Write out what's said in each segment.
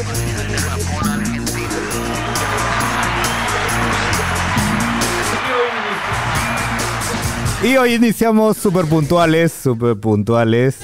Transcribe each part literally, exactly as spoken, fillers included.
Y hoy iniciamos súper puntuales, súper puntuales.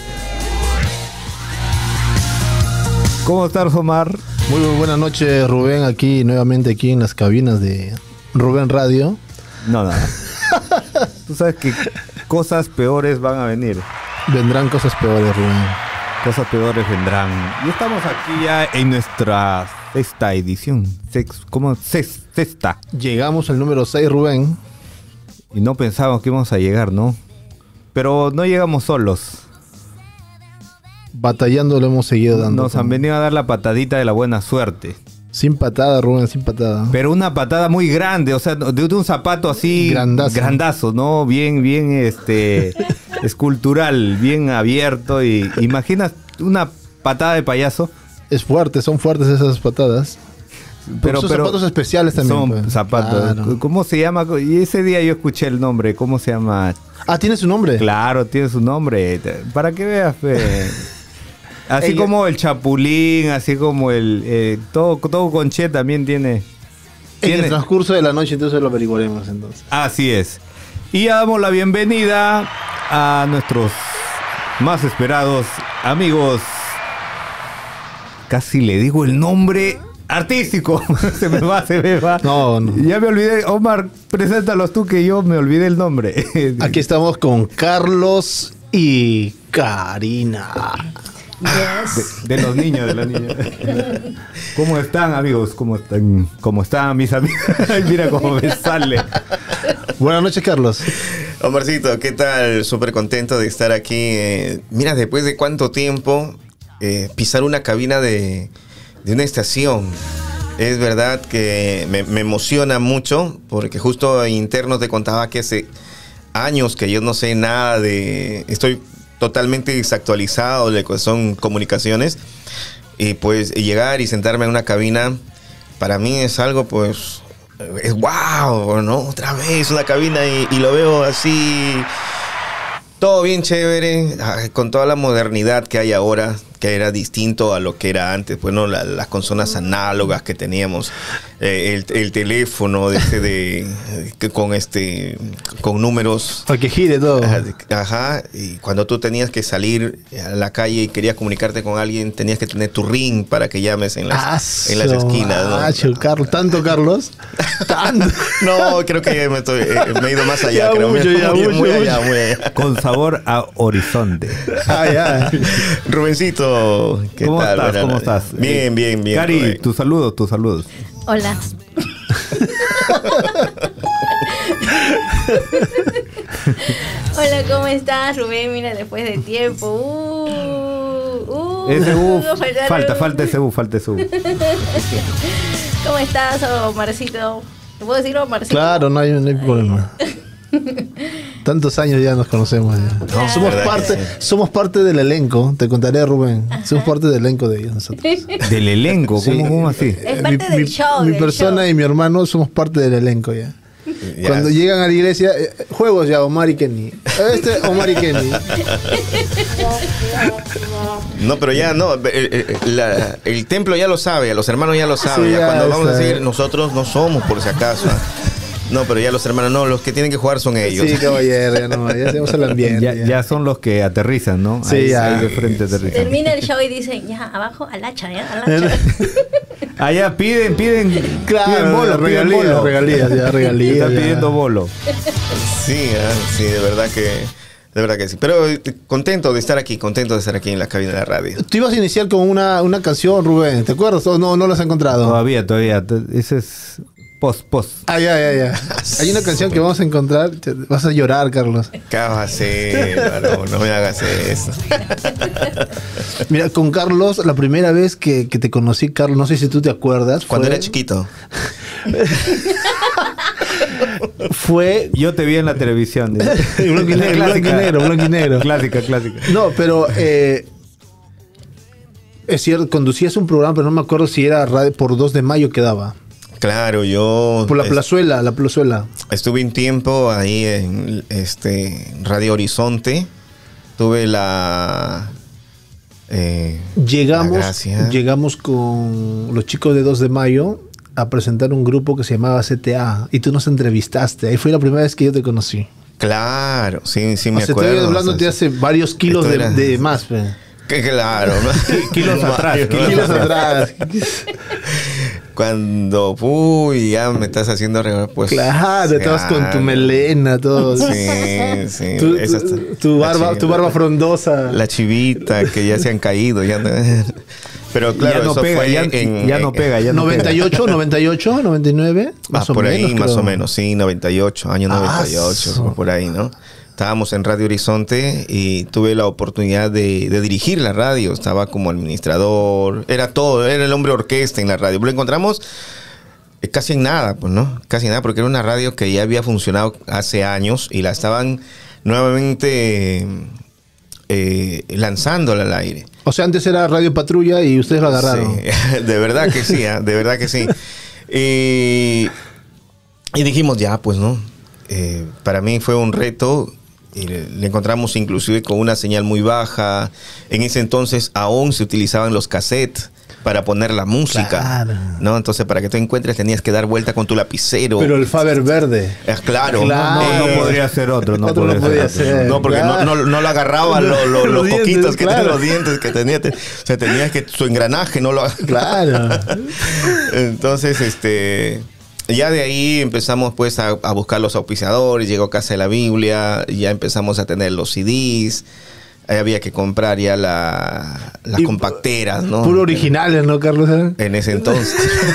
¿Cómo estás, Omar? Muy, muy buenas noches, Rubén, aquí nuevamente aquí en las cabinas de Rubén Radio. No, no. Tú sabes que cosas peores van a venir. Vendrán cosas peores, Rubén. Cosas peores vendrán. Y estamos aquí ya en nuestra sexta edición. Sex, ¿Cómo? Sex, sexta. Llegamos al número seis, Rubén. Y no pensábamos que íbamos a llegar, ¿no? Pero no llegamos solos. Batallando lo hemos seguido dando. Nos han venido a dar la patadita de la buena suerte. Sin patada, Rubén, sin patada. Pero una patada muy grande, o sea, de, de un zapato así grandazo, grandazo, ¿no? Bien, bien, este, escultural, bien abierto. Y imaginas una patada de payaso. Es fuerte, son fuertes esas patadas. Pero son pero zapatos especiales también. Son pues. zapatos. Claro. ¿Cómo se llama? Y ese día yo escuché el nombre. ¿Cómo se llama? Ah, ¿tiene su nombre? Claro, tiene su nombre. Para que veas, fe. Así Ella. como el chapulín, así como el... Eh, todo, todo con Che también tiene... En tiene... el transcurso de la noche entonces lo averiguaremos entonces. Así es. Y ya damos la bienvenida a nuestros más esperados amigos. Casi le digo el nombre artístico. Se me va, se me va. No, no. Ya me olvidé. Omar, preséntalos tú que yo me olvidé el nombre. Aquí estamos con Carlos y Karina. Yes. De, de los niños, de los niños. ¿Cómo están, amigos? ¿Cómo están? ¿Cómo están mis amigos? Mira cómo me sale. Buenas noches, Carlos. Omarcito, ¿qué tal? Súper contento de estar aquí. Eh, mira, después de cuánto tiempo eh, pisar una cabina de, de una estación. Es verdad que me, me emociona mucho porque justo interno te contaba que hace años que yo no sé nada de... Estoy totalmente desactualizado de lo que son comunicaciones, y pues llegar y sentarme en una cabina para mí es algo, pues es wow, ¿no? Otra vez una cabina y, y lo veo así todo bien chévere, con toda la modernidad que hay ahora, que era distinto a lo que era antes. Bueno, la, las consolas análogas que teníamos, eh, el, el teléfono de este de, de con este con números para que gire todo. Ajá, y cuando tú tenías que salir a la calle y querías comunicarte con alguien, tenías que tener tu ring para que llames en las, Aso, en las esquinas, ¿no? Acho, Carlos, ¿tanto, Carlos? ¿Tanto? No, creo que me, estoy, eh, me he ido más allá. Ya creo. Mucho, muy, ya muy, mucho, muy mucho. allá, muy allá. Con sabor a horizonte. Ah, ya. Rubencito, ¿qué ¿Cómo tal? estás? Buenas ¿Cómo noches. estás? Bien, bien, bien. Cari, Rubén. tus saludos, tus saludos. Hola. Hola, ¿cómo estás, Rubén? Mira, después de tiempo. Uh, uh, Ese U, falta, falta, falta ese U, falta ese U. ¿Cómo estás, Omarcito? ¿Te puedo decir Omarcito? Claro, no hay, no hay problema. Tantos años ya nos conocemos ya. Claro. Somos ¿Verdad parte, que sí? somos parte del elenco. Te contaré, Rubén. Ajá. Somos parte del elenco de ellos nosotros. Del elenco, ¿cómo, Sí. cómo así? Es parte mi, del mi- show, Mi del persona show. y mi hermano somos parte del elenco ya. Ya. Cuando llegan a la iglesia, eh, juegos ya, Omar y Kenny. Este, Omar y Kenny. No, pero ya no. El, el- la- el templo ya lo sabe, los hermanos ya lo saben. Sí, ya ya cuando vamos a sabe. decir, nosotros no somos, por si acaso. ¿ah? No, pero ya los hermanos no, los que tienen que jugar son ellos. Sí, caballero, ya no, ya hacemos el ambiente. Ya, ya. ya son los que aterrizan, ¿no? Sí, ahí, ya. ahí de frente aterrizan. Termina el show y dicen, ya, abajo, al hacha, ya, al hacha. Allá piden, piden, Claro, piden bolo, piden regalías, bolo. regalías, ya, regalías. Están ya. pidiendo bolo. Sí, ah, sí, de verdad que, de verdad que sí. Pero eh, contento de estar aquí, contento de estar aquí en la cabina de la radio. Tú ibas a iniciar con una, una canción, Rubén. ¿Te acuerdas? ¿O no, no la has encontrado? Todavía, todavía. Ese es post, post. Ah, ya, ya, ya. Hay una canción que vamos a encontrar. te- Vas a llorar, Carlos. ¿Qué vas a hacer? No, no me hagas eso. Mira, con Carlos, la primera vez que, que te conocí, Carlos, no sé si tú te acuerdas. Cuando fue- era chiquito. Fue. Yo te vi en la televisión. dice. Blanco y negro, Clásica. blanco y negro, blanco y negro. Clásica, clásica. No, pero. eh, es cierto, conducías un programa, pero no me acuerdo si era radio por dos de mayo que daba. Claro, yo Por la es- plazuela, la plazuela. estuve un tiempo ahí en este Radio Horizonte. Tuve la eh, llegamos, la gracia. llegamos con los chicos de dos de mayo a presentar un grupo que se llamaba C T A y tú nos entrevistaste. Ahí fue la primera vez que yo te conocí. Claro, sí, sí me o sea, acuerdo. Estoy hablándote o sea, hace varios kilos de, era... de más. Pe. Que claro, ¿no? Kilos atrás, Kilos, kilos atrás. Cuando, uy, ya me estás haciendo regalar, pues. Claro, estabas con tu melena, todo. Sí, sí. Tu, Esa tu, está, tu barba, tu barba frondosa. La chivita, que ya se han caído. Ya no, pero claro, ya no eso pega, fue ya, en, ya no pega, ya no noventa y ocho, pega. noventa y ocho, noventa y nueve, más ah, o por menos. ahí, creo. más o menos, sí, noventa y ocho, año noventa y ocho, Ah, por ahí, ¿no? Estábamos en Radio Horizonte y tuve la oportunidad de, de dirigir la radio. Estaba como administrador, era todo, era el hombre orquesta en la radio. Lo encontramos casi en nada, pues, ¿no? Casi en nada, porque era una radio que ya había funcionado hace años y la estaban nuevamente eh, lanzándola al aire. O sea, antes era Radio Patrulla y ustedes lo agarraron. Sí, de verdad que sí, ¿eh? De verdad que sí. Y, y dijimos, ya, pues, ¿no? Eh, para mí fue un reto. Y le, le encontramos inclusive con una señal muy baja. En ese entonces aún se utilizaban los cassettes para poner la música, Claro. ¿no? Entonces, para que tú encuentres tenías que dar vuelta con tu lapicero. Pero el Faber verde. Eh, claro, Claro. No, no Eh, podría ser otro. No Otro no podría podía ser otro. ser. no, porque Claro. no, no, no lo agarraban lo- lo- Los los dientes, coquitos que claro. tenía, los dientes que tenía. Te- o sea, tenías que su engranaje no lo Claro. Entonces, este, ya de ahí empezamos pues a, a buscar los auspiciadores, llegó Casa de la Biblia, ya empezamos a tener los C Ds, ahí había que comprar ya la, las Y compacteras, ¿no? Puro originales, ¿no, Carlos? En ese entonces.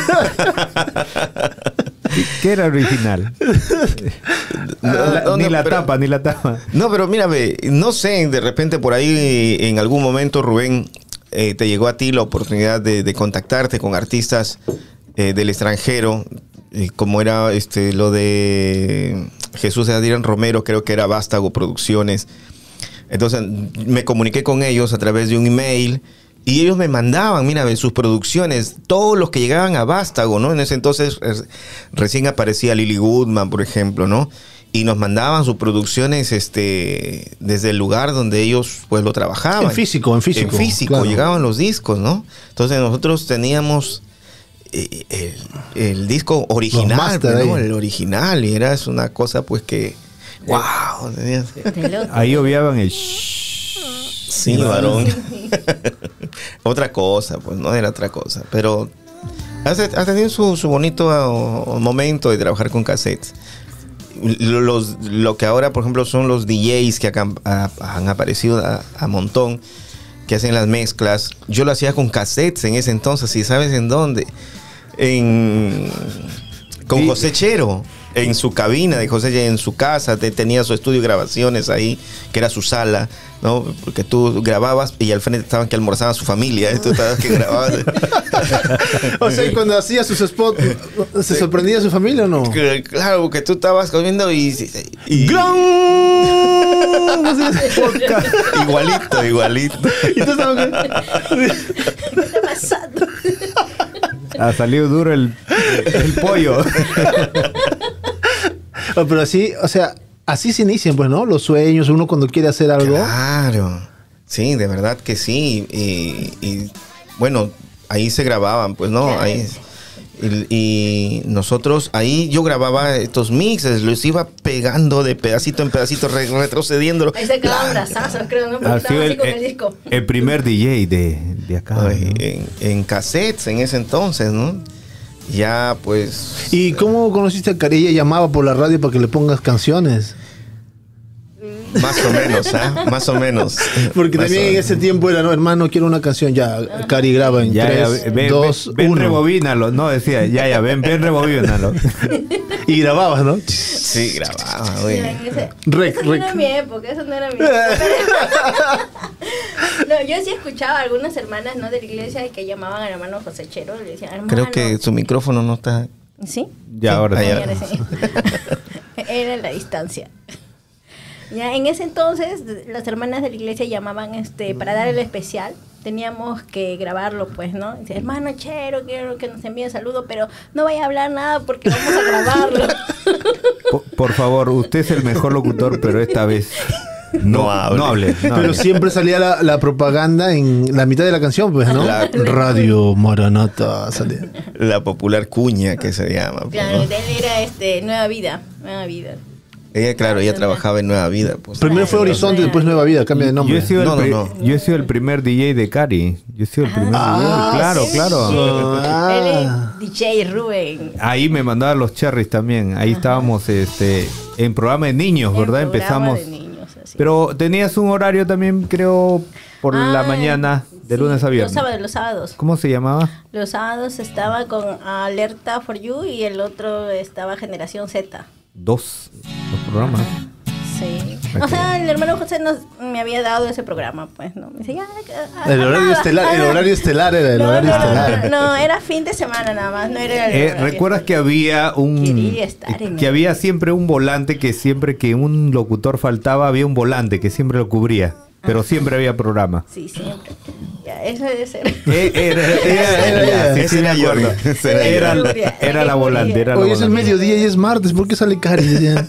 ¿Qué era original? La- No, ni no, la pero- tapa, ni la tapa. No, pero mírame, no sé, de repente por ahí en algún momento, Rubén, eh, te llegó a ti la oportunidad de, de contactarte con artistas eh, del extranjero, eh, como era este lo de Jesús de Adrián Romero, creo que era Vástago Producciones. Entonces me comuniqué con ellos a través de un email y ellos me mandaban, mira, sus producciones, todos los que llegaban a Vástago, ¿no? En ese entonces eh, recién aparecía Lily Goodman, por ejemplo, ¿no? Y nos mandaban sus producciones este, desde el lugar donde ellos pues lo trabajaban. En físico, en físico. En físico, claro. llegaban los discos, ¿no? Entonces nosotros teníamos eh, el, el disco original, master ¿no? ahí. El original, y era es una cosa pues que... ¡Wow! tenías- De loco. Ahí obviaban el shhh. Sí, varón. Otra cosa, pues no era otra cosa. Pero has, has tenido su, su bonito uh, momento de trabajar con cassettes. Los, lo que ahora, por ejemplo, son los D Js que acá, a, han aparecido a, a montón, que hacen las mezclas. Yo lo hacía con cassettes en ese entonces, ¿y sabes en dónde? En, con Sí. José Chero. En su cabina de José Chero, en su casa, te, tenía su estudio de grabaciones ahí, que era su sala, ¿no? Porque tú grababas y al frente estaban que almorzaba su familia, ¿eh? Tú estabas que grababas. O sea, y cuando hacía sus spots, ¿se sorprendía su familia o no? Claro, porque tú estabas comiendo y... y igualito, igualito. Y tú estabas- ¿Qué está pasando? Ha salido duro el, el pollo. Oh, pero así, o sea, así se inician, pues, ¿no? Los sueños, uno cuando quiere hacer algo. Claro, sí, de verdad que sí. Y, y, bueno, ahí se grababan, pues, ¿no? Ahí, y, y nosotros, ahí yo grababa estos mixes, los iba pegando de pedacito en pedacito, re- retrocediendo. Ahí se quedaban brazazos, creo, ¿no? Porque Ha estaba sido así el, con el el- disco. el primer D J de, de acá. ¿no? En, en cassettes en ese entonces, ¿no? Ya, pues... ¿Y cómo conociste a Cari? Ella llamaba por la radio para que le pongas canciones. Más o menos, ¿ah? Más o menos. Porque Más también o en menos. ese tiempo era, no, hermano, quiero una canción. Ya, Cari graba en Ya, ya, tres, ven, dos, ven, ven, uno. rebobínalo. No, decía, ya, ya, ven, ven, rebobínalo. Y grababas, ¿no? Sí, grababa, güey. Mira, ese- Rec, eso no rec. era mi época, eso no era mi época. No, yo sí escuchaba a algunas hermanas, ¿no? De la iglesia que llamaban al hermano José Chero y le decían, hermano. Creo que su micrófono no está... ¿Sí? Ya, ahora ahí sí. ya. Ahora sí. Era la distancia. Ya en ese entonces las hermanas de la iglesia llamaban este para dar el especial, teníamos que grabarlo, pues, ¿no? Dice, hermano Chero, quiero que nos envíe saludo, pero no vaya a hablar nada porque vamos a grabarlo. Por, por favor, usted es el mejor locutor, pero esta vez No hable. No hable. no Pero hable. siempre salía la, la propaganda en la mitad de la canción, pues, ¿no? La- Radio Maranata salía. La popular cuña que se llama. pues, Claro, ¿no? de él era este, Nueva Vida. Nueva Vida. Ella, claro, ella trabajaba en Nueva Vida. Pues. Primero fue Horizonte, después Nueva Vida, cambia de Yo nombre. he, sido No, el no, pri- no. yo he sido el primer D J de Cari. Yo he sido el primer Ah, D J. Claro, sí. claro. Ah. Él es D J Rubén. Ahí me mandaban los cherries también. Ahí estábamos este, en programa de niños, En ¿verdad? programa Empezamos. de niños, así. Pero tenías un horario también, creo, por la Ah, mañana, de sí, lunes a viernes. Los sábados, los sábados. ¿Cómo se llamaba? Los sábados estaba con Alerta for You y el otro estaba Generación Z. Dos, dos programas. Sí. Ok. O sea, el hermano José nos, me había dado ese programa, pues, ¿no? Me dice, ya, ah, El horario nada, estelar, el nada. horario estelar era el No, horario no, estelar. no, no, era fin de semana nada más, no era el Eh, horario ¿Recuerdas que estelar. había un Quería estar en que el- había siempre un volante que siempre que un locutor faltaba había un volante que siempre lo cubría, pero siempre había programa? Sí, siempre. Ya, eso debe ser. Eh, era, era- era- ya, sí, Ese sí, me era yo, acuerdo. ese era yo. Era, Lluvia, era la volante, era la Hoy es el volante. mediodía y es martes, ¿por qué sale Cari? Decían.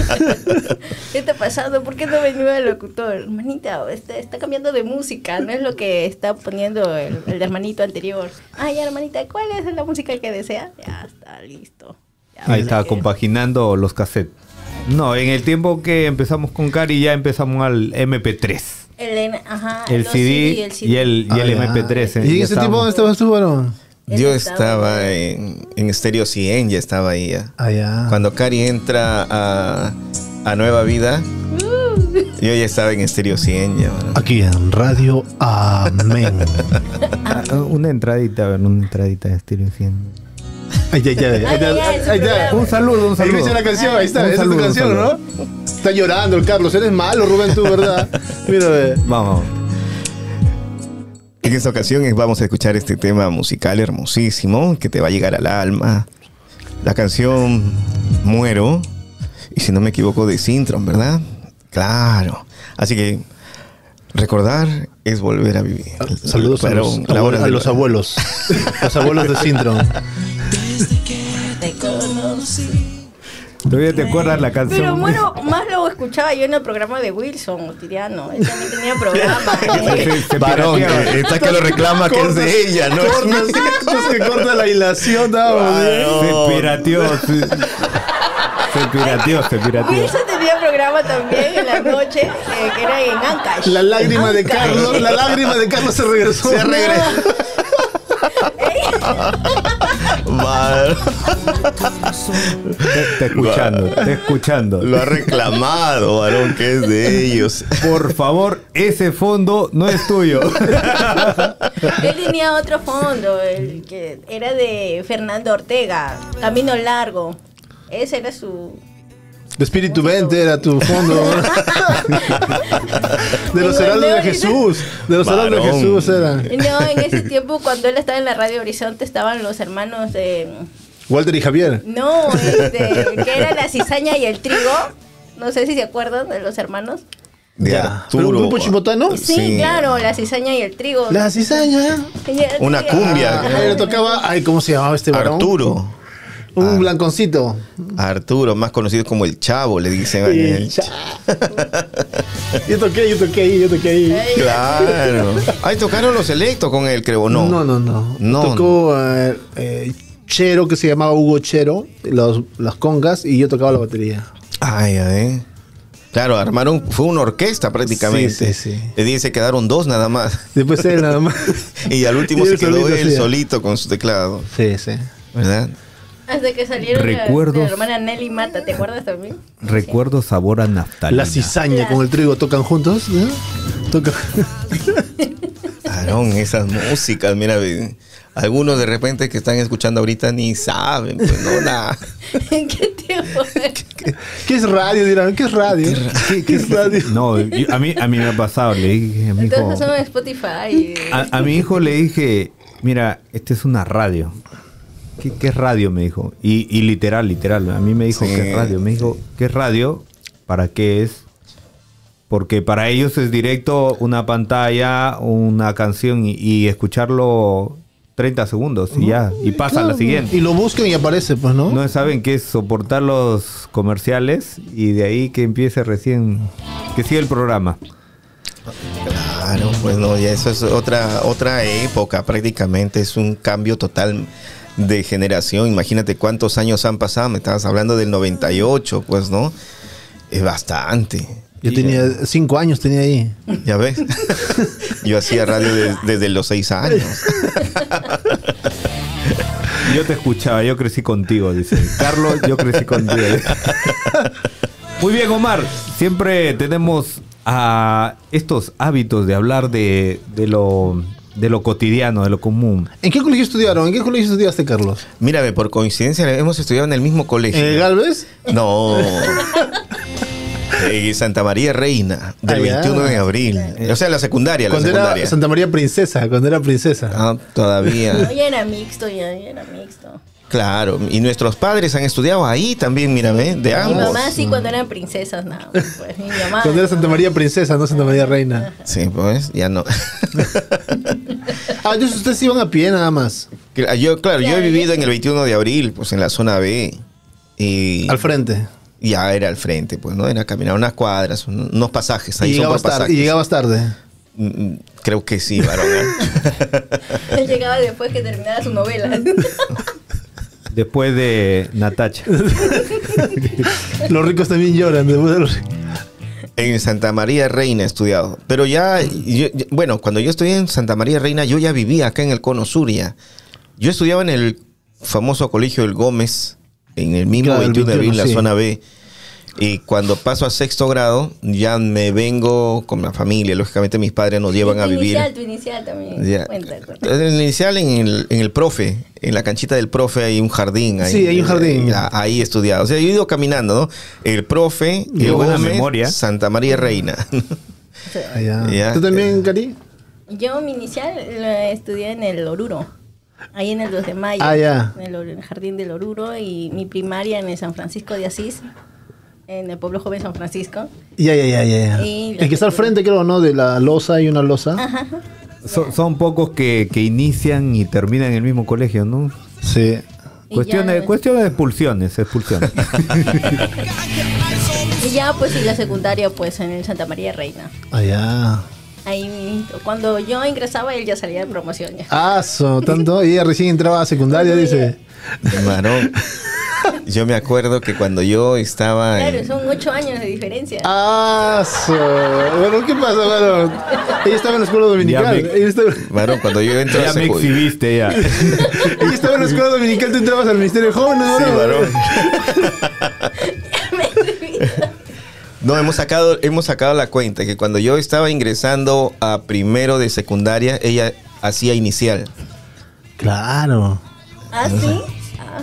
¿Qué está pasando? ¿Por qué no venía el locutor? Hermanita, está, está cambiando de música, no es lo que está poniendo el, el hermanito anterior. Ah, ya, hermanita, ¿cuál es la música que desea? Ya está, listo. Ya, Ahí o estaba sea que- compaginando los cassettes. No, en el tiempo que empezamos con Cari ya empezamos al M P tres. El, N- ajá, El los C D y el C y el, y el Ah, ya. M P tres. eh, ¿Y en ya ese tiempo estábamos. dónde estabas tú, varón? Yo Él estaba en, en Stereo cien, ya estaba ahí ya. Allá. Cuando Cari entra a, a Nueva Vida, Uh. yo ya estaba en Stereo cien ya. ¿no? Aquí en Radio Amén. Ah, una entradita, a ver, una entradita de Stereo cien. Ay, ay, ay, Ay, ay, ay, ay, ay, su ay, programa. ay. Un saludo, un Ahí saludo. dice la canción, ahí está, Un esa saludo, es tu un canción, saludo. ¿no? Está llorando el Carlos, eres malo, Rubén, tú, ¿verdad? Mira, ve. Vamos. En esta ocasión eh, vamos a escuchar este tema musical hermosísimo que te va a llegar al alma. La canción Muero, y si no me equivoco de Sintron, ¿verdad? Claro. Así que recordar es volver a vivir. Saludos a Pero los, la hora a de- los abuelos. Los abuelos de Sintron. Te conocí. ¿Todavía te acuerdas la canción? Pero bueno, más lo escuchaba yo en el programa de Wilson Tiriano. Él también tenía programa. Se- ¿eh? se Varón, pirateaba. que- está que lo reclama que es de ella, ¿no? Cortas, es que corta la hilación, ¿no? Se pirateó. Se, se pirateó, se pirateó. Wilson tenía programa también en la noche, eh, que era en Ancash. La lágrima de Ancash. Carlos, la lágrima de Carlos se regresó. Se regresó. Var- Te, te escuchando, te escuchando. Lo ha reclamado, varón, que es de ellos. Por favor, ese fondo no es tuyo. Él tenía otro fondo, el que era de Fernando Ortega, Camino Largo. Ese era su... De Espíritu veinte era tu fondo. De los heraldos de Jesús. De los heraldos de Varón. Jesús era. No, en ese tiempo cuando él estaba en la Radio Horizonte estaban los hermanos de... Walter y Javier. No, este, que era la cizaña y el trigo. No sé si se acuerdan de los hermanos. De Ya. Arturo. ¿Pero un grupo chimotano? Sí, Sí. claro, la cizaña y el trigo. La cizaña. Una cumbia. Ah, le tocaba. Ay, ¿cómo se llamaba este varón? Arturo. Un blanconcito. Arturo, más conocido como el Chavo, le dicen. a él. Cha- Yo toqué, yo toqué ahí, yo toqué ahí. Claro. Ahí tocaron los Selectos con él, creo, ¿no? No, no, no. No, Tocó eh, eh, Chero, que se llamaba Hugo Chero, los, las congas, y yo tocaba la batería. Ay, a ver. Claro, armaron, fue una orquesta prácticamente. Sí, sí, sí. Le dice quedaron dos nada más. Después él nada más. Y al último Y se él quedó solito él hacía. solito con su teclado, Sí, sí. ¿verdad? Hasta que salieron la, Recuerdos. la hermana Nelly Mata, ¿te acuerdas también? Recuerdo sabor a naftalina. La cizaña con el trigo tocan juntos. ¿no? Tocan. Aarón, esas músicas, mira, ve, algunos de repente que están escuchando ahorita ni saben, pues no, nada. ¿En qué tiempo? ¿Qué, qué es radio? Dirán, ¿qué es radio? ¿Qué, qué es radio? No, yo- a mí, a mí me ha pasado. Le dije a mi hijo. Entonces son en Spotify. A, a mi hijo le dije, mira, esta es una radio. ¿Qué, qué es radio? Me dijo. Y, y literal, literal. A mí me dijo, Sí. ¿qué es radio? Me dijo, ¿qué es radio? ¿Para qué es? Porque para ellos es directo una pantalla, una canción y, y escucharlo treinta segundos y ya, y pasa a la Claro, siguiente. Y lo buscan y aparece, pues, ¿no? No saben qué es soportar los comerciales y de ahí que empiece recién, que siga el programa. Claro, pues no, ya eso es otra, otra época prácticamente, es un cambio total de generación. Imagínate cuántos años han pasado, me estabas hablando del noventa y ocho, pues, ¿no? Es bastante. Yo tenía cinco años, tenía ahí. ¿Ya ves? Yo hacía radio de- desde los seis años. Yo te escuchaba, yo crecí contigo, dice. Carlos, yo crecí contigo. Muy bien, Omar. Siempre tenemos a estos hábitos de hablar de, de lo de lo cotidiano, de lo común. ¿En qué colegio estudiaron? ¿En qué colegio estudiaste, Carlos? Mírame, por coincidencia hemos estudiado en el mismo colegio. ¿En el Galvez? No. En Santa María Reina, del Ah, ya. veintiuno de abril. O sea, la secundaria, la Cuando secundaria. era Santa María Princesa, cuando era princesa. Ah, todavía. No, ya era mixto, ya, ya era mixto. Claro. Y nuestros padres han estudiado ahí también, mírame, de Mi ambos. mamá sí cuando eran princesas, no. Pues mi mamá. Cuando era Santa María Princesa, no Santa María Reina. Sí, pues, ya no. Ah, entonces ustedes iban a pie nada más. Yo, claro, yo he Claro, vivido yo en sí. el veintiuno de abril, pues en la zona B. Y Al frente. ya era al frente, pues, ¿no? Era caminar unas cuadras, un- unos pasajes. Ahí Y son por llegabas, tarde, pasajes. y llegabas tarde. Mm, Creo que sí, varón. ¿eh? Él llegaba después que terminara su novela. Después de Natacha. Los ricos también lloran. Después de los... En Santa María Reina he estudiado. Pero ya, yo- yo- bueno, cuando yo estudié en Santa María Reina, yo ya vivía acá en el Cono Sur ya. Yo estudiaba en el famoso colegio El Gómez, en el mismo Claro, el veintiuno de abril, la sí. zona B. Y cuando paso a sexto grado, ya me vengo con la familia. Lógicamente mis padres nos llevan tu a vivir. inicial, tu inicial también. Ya. Cuenta, cuenta. En el inicial en el, en el profe, en la canchita del profe hay un jardín. Ahí, Sí, hay un jardín. Eh, Ahí he estudiado. O sea, yo he ido caminando, ¿no? El profe, Qué el buena Gómez, memoria. Santa María Reina. Ah, ya. Ya. ¿Tú también, Cari? Yo mi inicial la estudié en el Oruro. Ahí en el dos de mayo. Ah, ya. En el, Or- en el jardín del Oruro. Y mi primaria en el San Francisco de Asís. En el pueblo joven San Francisco. Ya, ya, ya, ya. Y El que está al frente, creo, ¿no? De la losa, hay una losa. Ajá. So- son pocos que, que inician y terminan en el mismo colegio, ¿no? Sí. Y Cuestiones, ya- cuestiones de expulsiones, expulsiones. Y ya pues y la secundaria pues en el Santa María Reina. Allá. Ahí cuando yo ingresaba él ya salía de promoción ya. Ah, so, tanto. Y ella recién entraba a secundaria, dice. Varón. Yo me acuerdo que cuando yo estaba Claro, en- son ocho años de diferencia. Ah, so. Bueno, ¿qué pasa, bueno? Ella estaba en la escuela dominical. Ya me- Ella estaba, varón, cuando yo entro a Ya me secu- exhibiste ya. ella estaba en la escuela dominical, tú entrabas al Ministerio de Jóvenes, ¿no? Sí, varón. No, hemos sacado, hemos sacado la cuenta que cuando yo estaba ingresando a primero de secundaria, ella hacía inicial. Claro. ¿Ah, sí? Ah,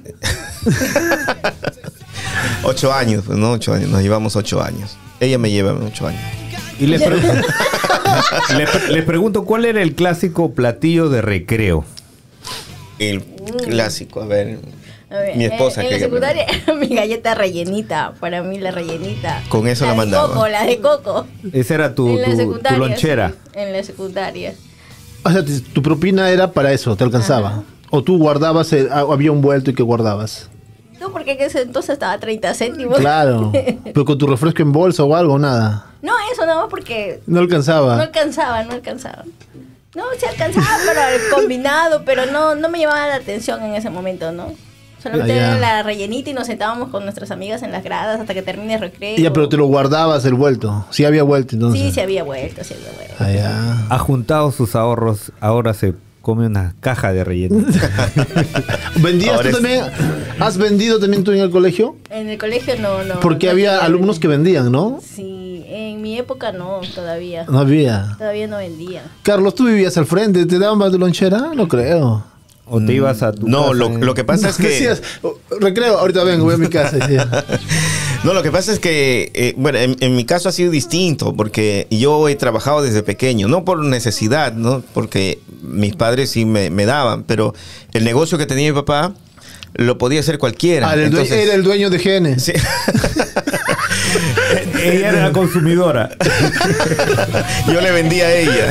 Ocho años, pues no, ocho años, nos llevamos ocho años. Ella me lleva ocho años. Y les, pre- le pre- les pregunto, ¿cuál era el clásico platillo de recreo? El clásico, a ver. a ver, Mi esposa, En, en que- la secundaria era mi galleta rellenita. Para mí la rellenita. Con eso la de mandaba. Coco, la de coco. Esa era tu, en la tu- tu secundaria. lonchera. sí, en la secundaria. O sea, te- tu propina era para eso, te alcanzaba. O tú guardabas, el- ah, había un vuelto y que guardabas. No, porque en ese entonces estaba a treinta céntimos. Claro. Pero con tu refresco en bolsa o algo, nada. No, eso nada más porque No alcanzaba. no alcanzaba, no alcanzaba. No, se alcanzaba para el combinado, pero no, no me llamaba la atención en ese momento, ¿no? Solamente Ah, ya. era la rellenita y nos sentábamos con nuestras amigas en las gradas hasta que termine el recreo. Ya, pero te lo guardabas el vuelto. Sí había vuelto entonces. Sí, se había vuelto, se había vuelto. Ah, ya. Ha juntado sus ahorros, ahora se come una caja de relleno. ¿Vendías Ahora tú es- también? ¿Has vendido también tú en el colegio? En el colegio no, no. Porque no había tenía- alumnos que vendían, ¿no? Sí, en mi época no, todavía. No había. Todavía no vendía. Carlos, ¿tú vivías al frente? ¿Te daban más de lonchera? No creo. ¿O te ibas a tu No, casa lo, en- lo que pasa es que... Decías, "Oh, recreo, ahorita vengo, voy a mi casa. decía. No, lo que pasa es que, eh, bueno, en, en mi caso ha sido distinto, porque yo he trabajado desde pequeño, no por necesidad, ¿no? Porque mis padres sí me, me daban, pero el negocio que tenía mi papá lo podía hacer cualquiera. Ah, era, el due- Entonces- era el dueño de Genes. Sí. Ella era la consumidora. Yo le vendía a ella.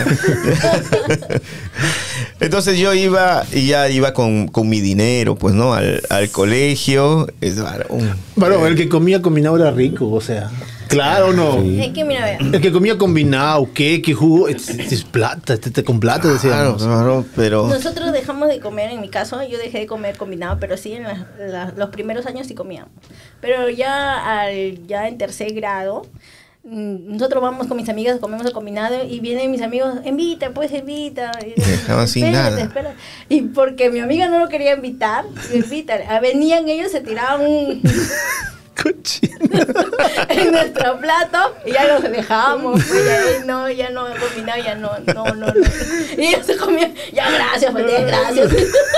Entonces yo iba y ya iba con, con mi dinero, pues, ¿no? Al, al colegio. Es varón. Bueno, el que comía combinado era rico, o sea. Claro, ¿no? Sí. Es que mira, vea. El que comía combinado, qué, qué jugo, es, es plata, este, este con plata, Claro, decíamos. claro, pero... Nosotros dejamos de comer, en mi caso, yo dejé de comer combinado, pero sí en la- la- los primeros años sí comíamos. Pero ya al, ya en tercer grado, mm, nosotros vamos con mis amigas, comemos el combinado y vienen mis amigos, invita, pues invita. Y, dejaban sin "Espérate, nada". espérate". Y porque mi amiga no lo quería invitar, me invitan. Ah, venían ellos, se tiraban un... Cochino. en nuestro plato y ya los dejamos, pues ya eh, no, ya no he combinado, ya no, no, no, no. Y ellos se comían, ya gracias, pues ya, gracias.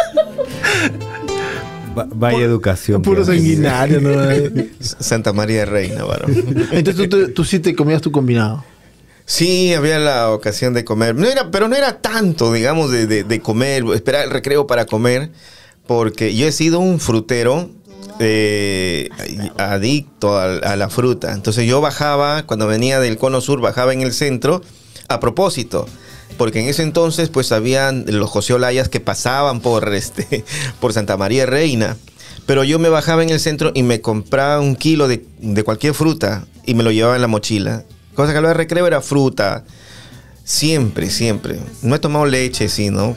Va- Vaya educación. Puro que- sanguinario, ¿no? Santa María Reina, varón. Entonces tú, te- tú sí te comías tu combinado. Sí, había la ocasión de comer. No era, pero no era tanto, digamos, de, de, de comer, esperar el recreo para comer, porque yo he sido un frutero eh, adicto a, a la fruta. Entonces yo bajaba, cuando venía del Cono Sur, bajaba en el centro a propósito. Porque en ese entonces, pues, habían los José Olayas que pasaban por, este, por Santa María Reina. Pero yo me bajaba en el centro y me compraba un kilo de, de cualquier fruta y me lo llevaba en la mochila. Cosa que a la hora de recreo era fruta. Siempre, siempre. No he tomado leche, sí, ¿no?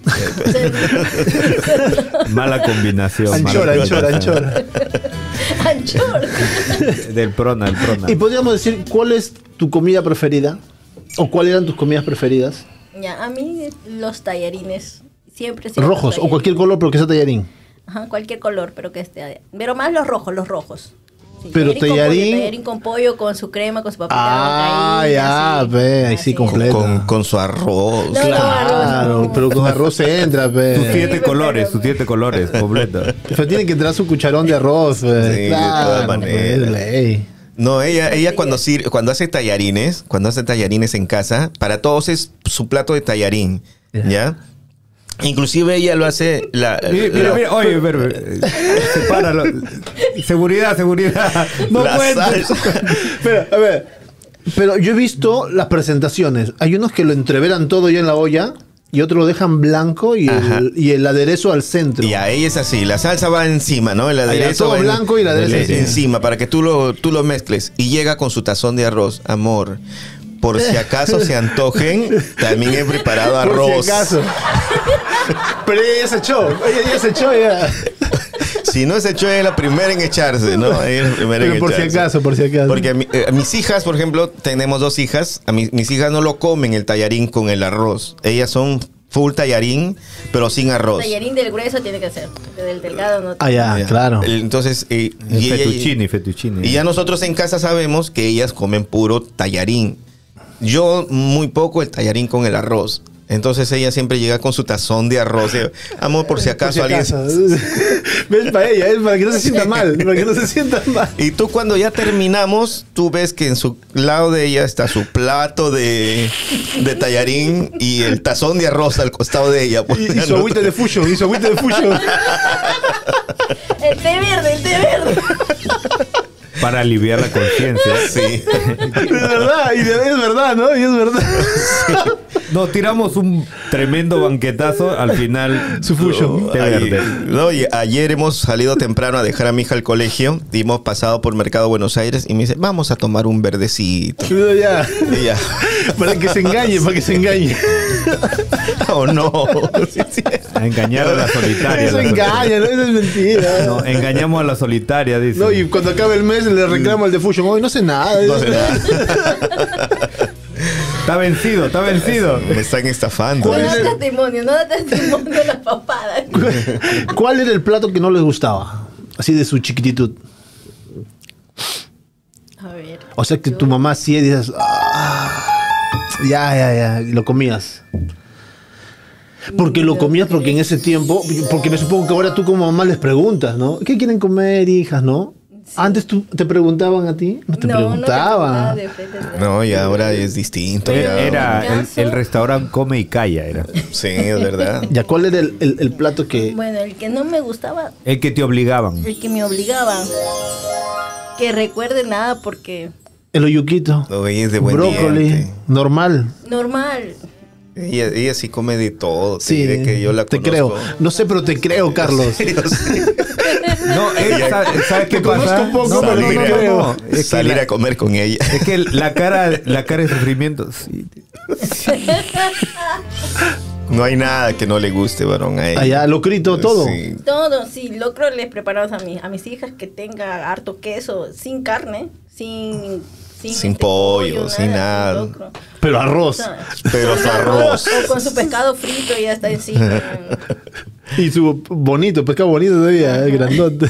Mala combinación. Anchora, mala anchora, combinación. anchora. Anchor. Del Prona, el Prona. Y podríamos decir, ¿cuál es tu comida preferida? ¿O cuáles eran tus comidas preferidas? Ya, a mí los tallarines, siempre, siempre Rojos, los o tallarines. cualquier color, pero que sea tallarín. Ajá, cualquier color, pero que esté. Pero más los rojos, los rojos. Sí, Pero con pollo, tallarín- tallarín con pollo, con su crema, con su papita. Ah, huancaína, ya, así. ve, ahí sí, Así. completo. Con, con su arroz. No, Claro, no. pero con arroz se entra, Sus pe. siete Sí, colores, pero- sus siete colores, completo. Pero tiene que entrar su cucharón de arroz, pe. Sí, de todas maneras. pues, ley. No, ella, ella cuando, sir- cuando hace tallarines, cuando hace tallarines en casa, para todos es su plato de tallarín, Ya. ¿ya? Inclusive ella lo hace... La, Mira, mira, la- mira, oye, pero, eh, sepáralo. Seguridad, seguridad. No la cuentes. salsa. Pero, a ver, pero yo he visto las presentaciones. Hay unos que lo entreveran todo ya en la olla y otros lo dejan blanco y Ajá. el, y el aderezo al centro. Y a ella es así, la salsa va encima, ¿no? El ya, aderezo todo va en- blanco y el aderezo en- encima. encima, para que tú lo, tú lo mezcles. Y llega con su tazón de arroz, amor. Por si acaso se antojen, también he preparado arroz. Por si acaso. Pero ella ya se echó. Ella ya se echó ya. Si no se echó, ella es la primera en echarse, ¿no? Ella es la primera Pero en por si echarse. acaso, por si acaso. Porque a, mi- eh, a mis hijas, por ejemplo, tenemos dos hijas. A mi- mis hijas no lo comen el tallarín con el arroz. Ellas son full tallarín, pero sin arroz. Tallarín del grueso tiene que ser, porque del delgado no. Ah, ya, Ya. claro. El- Entonces, eh, El y, ella- fettuccine, fettuccine. y ya nosotros en casa sabemos que ellas comen puro tallarín. Yo muy poco el tallarín con el arroz. Entonces ella siempre llega con su tazón de arroz. eh, Amor, por si acaso Por si alguien... acaso. ¿Ves? Para ella, es para que no se sienta mal. Para que no se sienta mal. Y tú cuando ya terminamos, tú ves que en su lado de ella está su plato de, de tallarín y el tazón de arroz al costado de ella. pues, Y, y ya su no- agüita de fusion, y su agüita de fusion. El té verde, el té verde. Para aliviar la conciencia. Sí. Es verdad, y de- es verdad, ¿no? Y es verdad. Nos tiramos un tremendo banquetazo al final. Su fusion. Té Ay, verde. no, y ayer hemos salido temprano a dejar a mi hija al colegio y hemos pasado por Mercado Buenos Aires y me dice, vamos a tomar un verdecito. Pero ya. Y ya, Para que se engañe, para que se engañe. oh no. Sí, sí. A engañar a la solitaria. Eso la engaña, ¿no? Eso es mentira. No, engañamos a la solitaria, dice. No, y cuando acabe el mes le reclamo al de Fusion. Hoy no sé nada. No sé nada. Está vencido, está vencido. Me están estafando. No ¿Cuál da es el- testimonio, no da testimonio de la papada. ¿Cuál era el plato que no les gustaba? Así de su chiquititud. A ver. O sea que yo- tu mamá sí y dices, "Ah, ya, ya, ya, y lo comías. Porque lo comías porque en ese tiempo, porque me supongo que ahora tú como mamá les preguntas, ¿no? ¿Qué quieren comer, hijas, no? Antes tú te preguntaban a ti, no te No, no te preguntaba preguntaban. de frente, de- No, y ahora es distinto. Pero ya. Era en mi el, caso- el restaurante Come y Calla, era. Sí, es verdad. Ya, ¿cuál era el, el- el plato que...? Bueno, el que no me gustaba, El que te obligaban. el que me obligaba. Que recuerde nada porque El oyuquito. No, ella es de buen Brócoli. diente. Normal. Normal. Ella, ella sí come de todo. Sí, Sí, que yo la te conozco. creo. No sé, pero te creo, Carlos. Yo sé. No, ella, ¿sabes sabe qué Te conozco pasa? un poco, no, pero no, te no, no, creo. no. Es que Salir la- a comer con ella. Es que la cara, la cara de sufrimiento. Sí. No hay nada que no le guste, varón, a ella. Allá, locrito, todo. Sí. Todo, sí, locro les preparamos a, mi, a mis hijas que tenga harto queso, sin carne, sin... Sin, Sin este, pollo, sin nada. locro. Pero arroz. O sea, Pero su arroz. O con su pescado frito y ya está encima. Y su bonito, pescado bonito todavía, eh, grandote.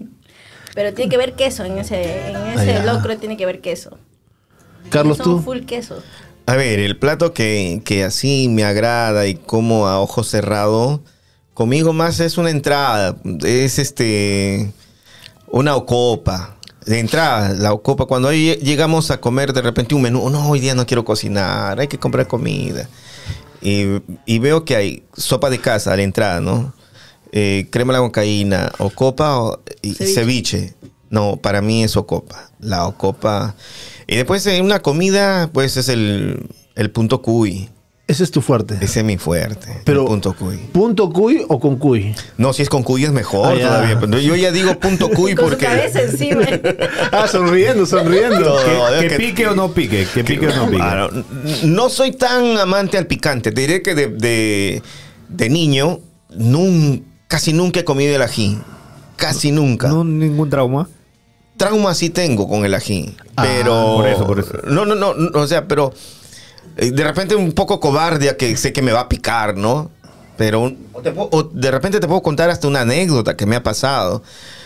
Pero tiene que ver queso en ese, en ese Ah, ya. locro, tiene que ver queso. Carlos, Son tú. full queso. A ver, el plato que, que así me agrada y como a ojo cerrado, conmigo más es una entrada. Es este una ocopa. De entrada, la ocopa. Cuando ahí llegamos a comer de repente un menú, no, hoy día no quiero cocinar, hay que comprar comida. Y, y veo que hay sopa de casa a la entrada, ¿no? Eh, crema a la huancaína, ocopa o, y Ceviche. ceviche. No, para mí es ocopa. La ocopa. Y después en una comida, pues es el, el punto cuy. Ese es tu fuerte. Ese es mi fuerte. Pero, el punto cuy. ¿punto cuy o con cuy? No, si es con cuy es mejor Ah, ya. todavía. Pero yo ya digo punto cuy Con porque. su cabeza encima. Ah, sonriendo, sonriendo. No, Que, es que que- pique o no pique. Que pique o no pique. Claro, n- no soy tan amante al picante. Te diré que de, de, de niño nun- casi nunca he comido el ají. Casi nunca. No, ningún trauma. Trauma sí tengo con el ají. Ah, Pero. por eso, por eso. No, no, no. no, o sea, pero. eh, De repente un poco cobardia que sé que me va a picar, ¿no? Pero. un- O, te puedo- o de repente te puedo contar hasta una anécdota que me ha pasado.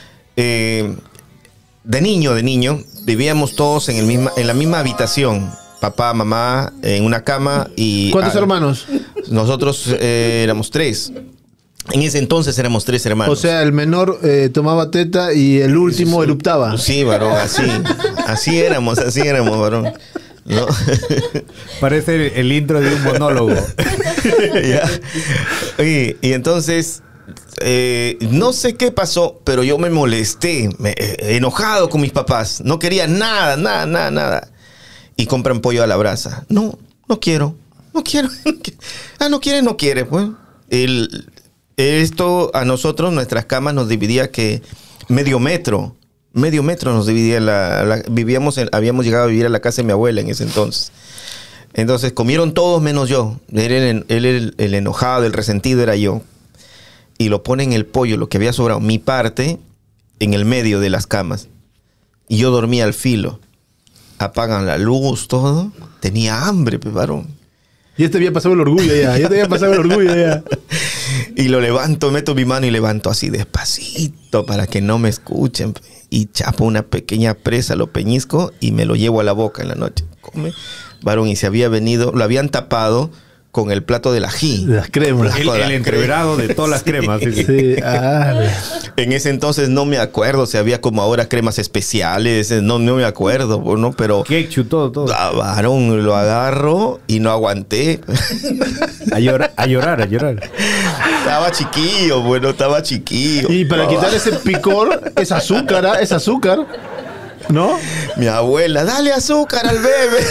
Eh, de niño, de niño, vivíamos todos en, el misma, en la misma habitación. Papá, mamá, en una cama y... ¿Cuántos ah, hermanos? Nosotros eh, éramos tres. En ese entonces éramos tres hermanos. O sea, el menor eh, tomaba teta y el último eruptaba. Sí, varón, así. Así éramos, así éramos, varón. ¿No? Parece el, el intro de un monólogo. Ya. Oye, y entonces, eh, no sé qué pasó, pero yo me molesté, me, eh, enojado con mis papás. No quería nada, nada, nada, nada. Y compran pollo a la brasa. No, no quiero, no quiero. no qui- ah, no quiere, no quiere, pues. El, esto a nosotros, nuestras camas nos dividía que medio metro. Medio metro nos dividía la, la- vivíamos en- habíamos llegado a vivir a la casa de mi abuela en ese entonces. Entonces comieron todos menos yo. Él, el, él el, el enojado, el resentido era yo. Y lo ponen el pollo, lo que había sobrado, mi parte, en el medio de las camas. Y yo dormía al filo. Apagan la luz, todo. Tenía hambre, pe, varón. Ya te había pasado el orgullo ya. Ya te había pasado el orgullo ya. Y lo levanto, meto mi mano y levanto así despacito para que no me escuchen. Pe. Y chapo una pequeña presa, lo peñizco y me lo llevo a la boca en la noche. Come, varón, y se había venido, lo habían tapado con el plato del ají. Las cremas. El, el entreverado de todas las cremas. Sí, sí. Sí, ah, En ese entonces no me acuerdo si había como ahora cremas especiales, eh, no, no me acuerdo, ¿no? Pero Ketchup, todo, todo. ah, varón, lo agarro y no aguanté. A llorar, a llorar, a llorar. Estaba chiquillo, bueno, estaba chiquillo. y para Ah, quitar ese picor, es azúcar, ¿ah? Es azúcar. ¿No? Mi abuela, dale azúcar al bebé.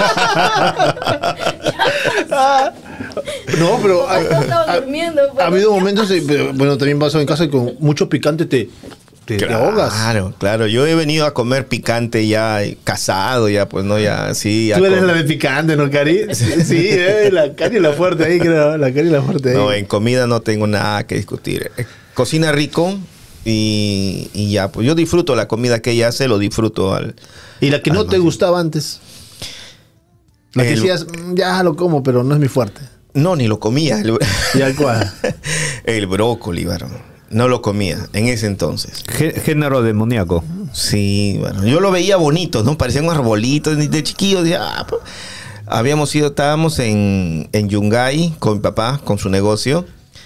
No, pero ha, Estaba ha- durmiendo. pues. ha habido momentos, de- pero, bueno, también pasó en casa que con mucho picante te, te, te ahogas. Claro, claro. Yo he venido a comer picante ya eh, casado, ya, pues no, ya, sí. ya Tú eres com- la de picante, ¿no, Cari? Sí, eh, la Cari y la fuerte ahí, creo. La Cari y la fuerte ahí. No, en comida no tengo nada que discutir. Eh, Cocina rico y, y ya, pues yo disfruto la comida que ella hace, lo disfruto al... y la que no al te máximo. gustaba antes. La que El- decías, "Mm, ya lo como, pero no es mi fuerte. No, ni lo comía. El, ¿Y al cual? el brócoli, varón. No lo comía en ese entonces. Gé- Género demoníaco. Sí, bueno, yo lo veía bonito, ¿no? Parecían unos arbolitos de chiquillos. Decía, ah, pues. Habíamos ido, estábamos en, en Yungay con mi papá, con su negocio.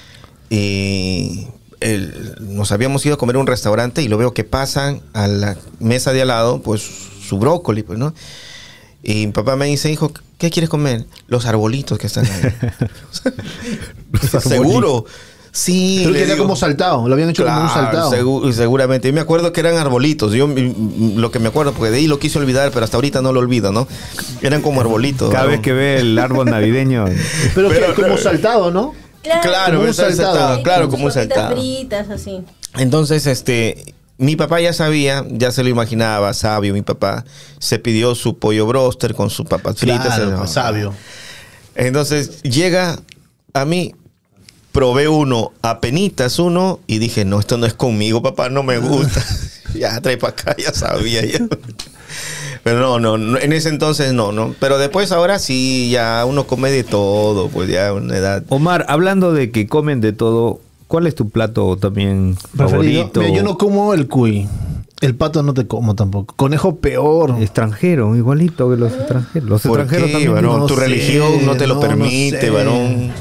Y el- nos habíamos ido a comer a un restaurante y lo veo que pasan a la mesa de al lado, pues su brócoli, pues, ¿no? Y mi papá me dice, hijo, ¿qué quieres comer? Los arbolitos que están ahí. Los Seguro, Sí, Creo le que era digo, como saltado, lo habían hecho como un claro, saltado. segu- seguramente. Yo me acuerdo que eran arbolitos. Yo mm, lo que me acuerdo, porque de ahí lo quise olvidar, pero hasta ahorita no lo olvido, ¿no? Eran como arbolitos. Cada ¿no? vez que ve el árbol navideño, Pero, Pero- que como saltado, ¿no? Claro, Como un está saltado. saltado, claro, Sus como un papitas saltado. fritas, así. Entonces, este, mi papá ya sabía, ya se lo imaginaba, sabio, mi papá se pidió su pollo broster con sus papas fritas. Claro, ¿no? pues, sabio. Entonces llega a mí, probé uno, apenitas uno, y dije, no, esto no es conmigo, papá, no me gusta. Ya, trae para acá, ya sabía. Ya. Pero no, no, no, en ese entonces no, no. Pero después ahora sí, ya uno come de todo, pues ya a una edad. Omar, hablando de que comen de todo, ¿cuál es tu plato también Preferido. favorito? Mira, yo no como el cuy. El pato no te como tampoco. Conejo peor. Extranjero, igualito que los extranjeros. Los ¿Por extranjeros qué, también. varón? no Tu sé, religión no te lo no, no permite, sé. varón.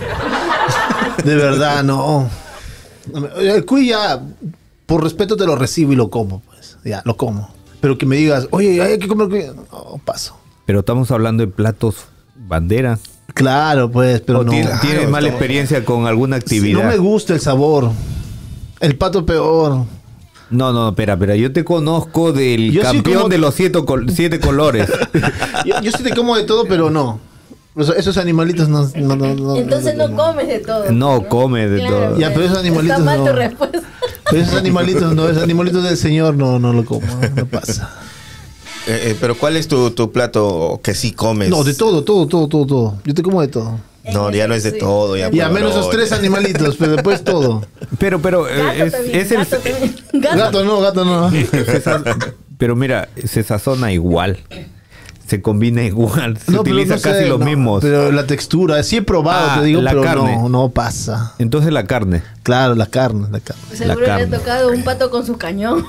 De verdad, no. No me- El cuy ya, por respeto te lo recibo y lo como, pues. Ya, lo como. Pero que me digas, oye, hay que comer cuy. No, paso. Pero estamos hablando de platos bandera. Claro, pues, pero ¿O no. tienes, Claro, tienes mala estamos- experiencia con alguna Sí, actividad? no me gusta el sabor. El pato peor. No, no, espera, espera. Yo te conozco del Yo sí campeón como- de los siete, col- siete colores. Yo, yo sí te como de todo, pero no. O sea, esos animalitos no. no, no, no Entonces no como. comes de todo. No come de todo. Ya, pero esos animalitos Está mal no. tu respuesta. Pero esos animalitos no, esos animalitos del Señor no, no lo como. No pasa. Eh, eh, pero ¿cuál es tu, tu plato que sí comes? No, de todo, todo, todo, todo, todo. Yo te como de todo. No, ya no es de Sí. todo. Ya, Y a por menos esos favor. tres animalitos, pero después todo. Pero, pero, eh, Gato es, también. es el. gato también. Gato. Gato no, gato no. se sa- pero mira, se sazona igual. Se combina igual. Se No, pero utiliza no sé, casi los no, mismos. Pero la textura, sí he probado, Ah, te digo, la pero carne. no, no pasa. Entonces la carne. Claro, la carne, la carne. Seguro le ha carne. tocado un pato con su cañón.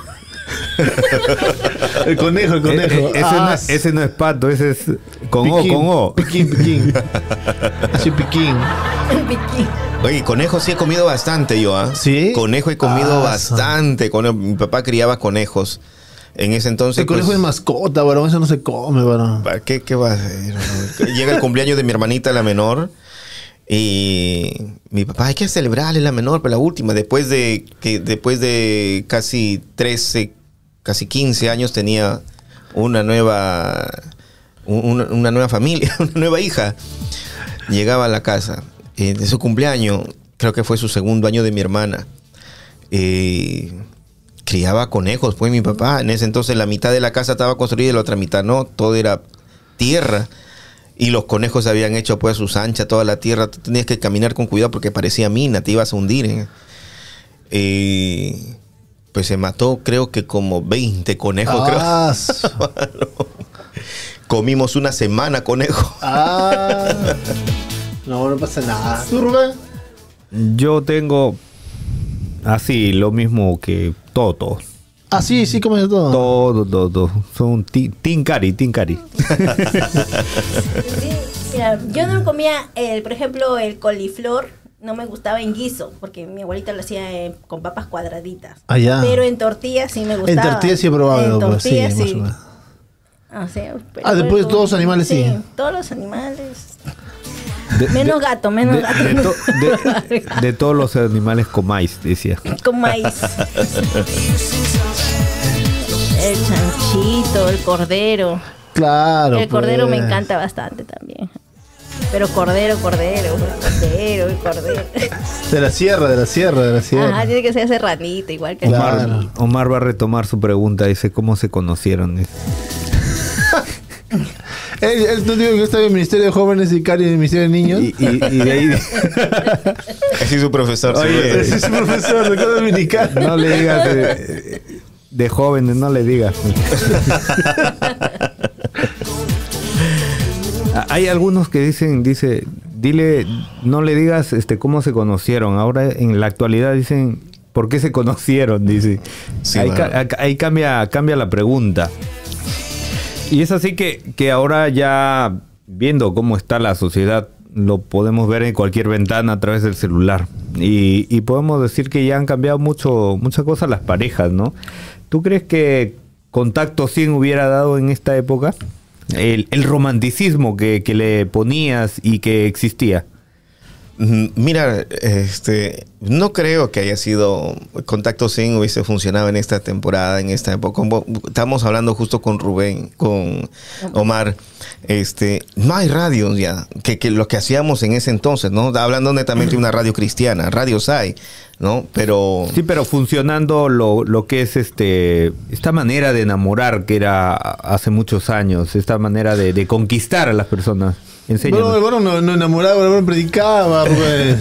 El conejo, el conejo. Eh, eh, ese, Ah, no, es- ese no es pato, ese es con piquín, O, con O. Piquín, piquín. Así piquín. El piquín. Oye, conejo sí he comido bastante yo, ¿ah? ¿Sí? Conejo he comido Ah, bastante. Conejo. Mi papá criaba conejos. En ese entonces. El conejo pues, es mascota, varón. Eso no se come, varón. ¿para ¿Qué, qué va a hacer? Llega el cumpleaños de mi hermanita, la menor. Y mi papá, hay que celebrarle la menor, pero la última. Después de que después de casi trece, casi quince años tenía una nueva, una, una nueva familia, una nueva hija. Llegaba a la casa. Eh, de su cumpleaños, creo que fue su segundo año de mi hermana. Eh, criaba conejos, pues mi papá. En ese entonces la mitad de la casa estaba construida y la otra mitad no. Todo era tierra. Y los conejos habían hecho pues sus anchas, toda la tierra. Tú tenías que caminar con cuidado porque parecía mina, te ibas a hundir. ¿eh? Eh, pues se mató creo que como veinte conejos. Ah, creo. Comimos una semana conejo. ah. No, no pasa nada. ¿Tú, Rubén? Yo tengo así lo mismo que todo, todo. Ah, sí, sí, comes de todo. Todo, todo, todo. Son ti- tincari, tincari. Sí, mira, yo no comía, el, por ejemplo, el coliflor. No me gustaba en guiso, porque mi abuelita lo hacía eh, con papas cuadraditas. Ah, ya. Pero en tortillas sí me En gustaba. tortillas sí he probado, En pues, sí, tortillas más sí. o menos. Ah, sí, pero Ah, después luego- todos los animales sí. Todos los animales. De- Menos de- gato, menos de, gato. de to- de- de todos los animales comáis, decía. Con maíz. El chanchito, el cordero. Claro. el cordero me pues. encanta bastante también. Pero cordero, cordero, cordero, el cordero. De la sierra, de la sierra, de la sierra. Ajá, tiene que ser serranito, igual que Claro. el Omar, Omar va a retomar su pregunta, dice, ¿cómo se conocieron? Dice. Él, él tú digo que estaba en el Ministerio de Jóvenes y Cari en el Ministerio de Niños. Y, y- y de ahí... Así su profesor. Oye, Ese es su profesor de cada dominicano. No le digas de, de jóvenes, no le digas. Hay algunos que dicen, dice, dile, no le digas este cómo se conocieron. Ahora en la actualidad dicen, ¿por qué se conocieron? Dice. Sí, ahí, bueno. ca- ahí cambia, cambia la pregunta. Y es así que, que ahora ya viendo cómo está la sociedad, lo podemos ver en cualquier ventana a través del celular. Y, y podemos decir que ya han cambiado mucho, muchas cosas las parejas, ¿no? ¿Tú crees que Contacto cien hubiera dado en esta época? El, el romanticismo que, que le ponías y que existía. Mm, Mira, este, no creo que haya sido Contacto Zen hubiese funcionado en esta temporada, en esta época. Como estamos hablando justo con Rubén, con Omar. Este, no hay radios ya, que, que lo que hacíamos en ese entonces, ¿no? Hablando netamente de una radio cristiana, radios hay, ¿no? Pero Sí, pero funcionando lo, lo que es este esta manera de enamorar que era hace muchos años, esta manera de, de conquistar a las personas. Enséñanos. Bueno, el varón no, no enamoraba, el varón predicaba, pues.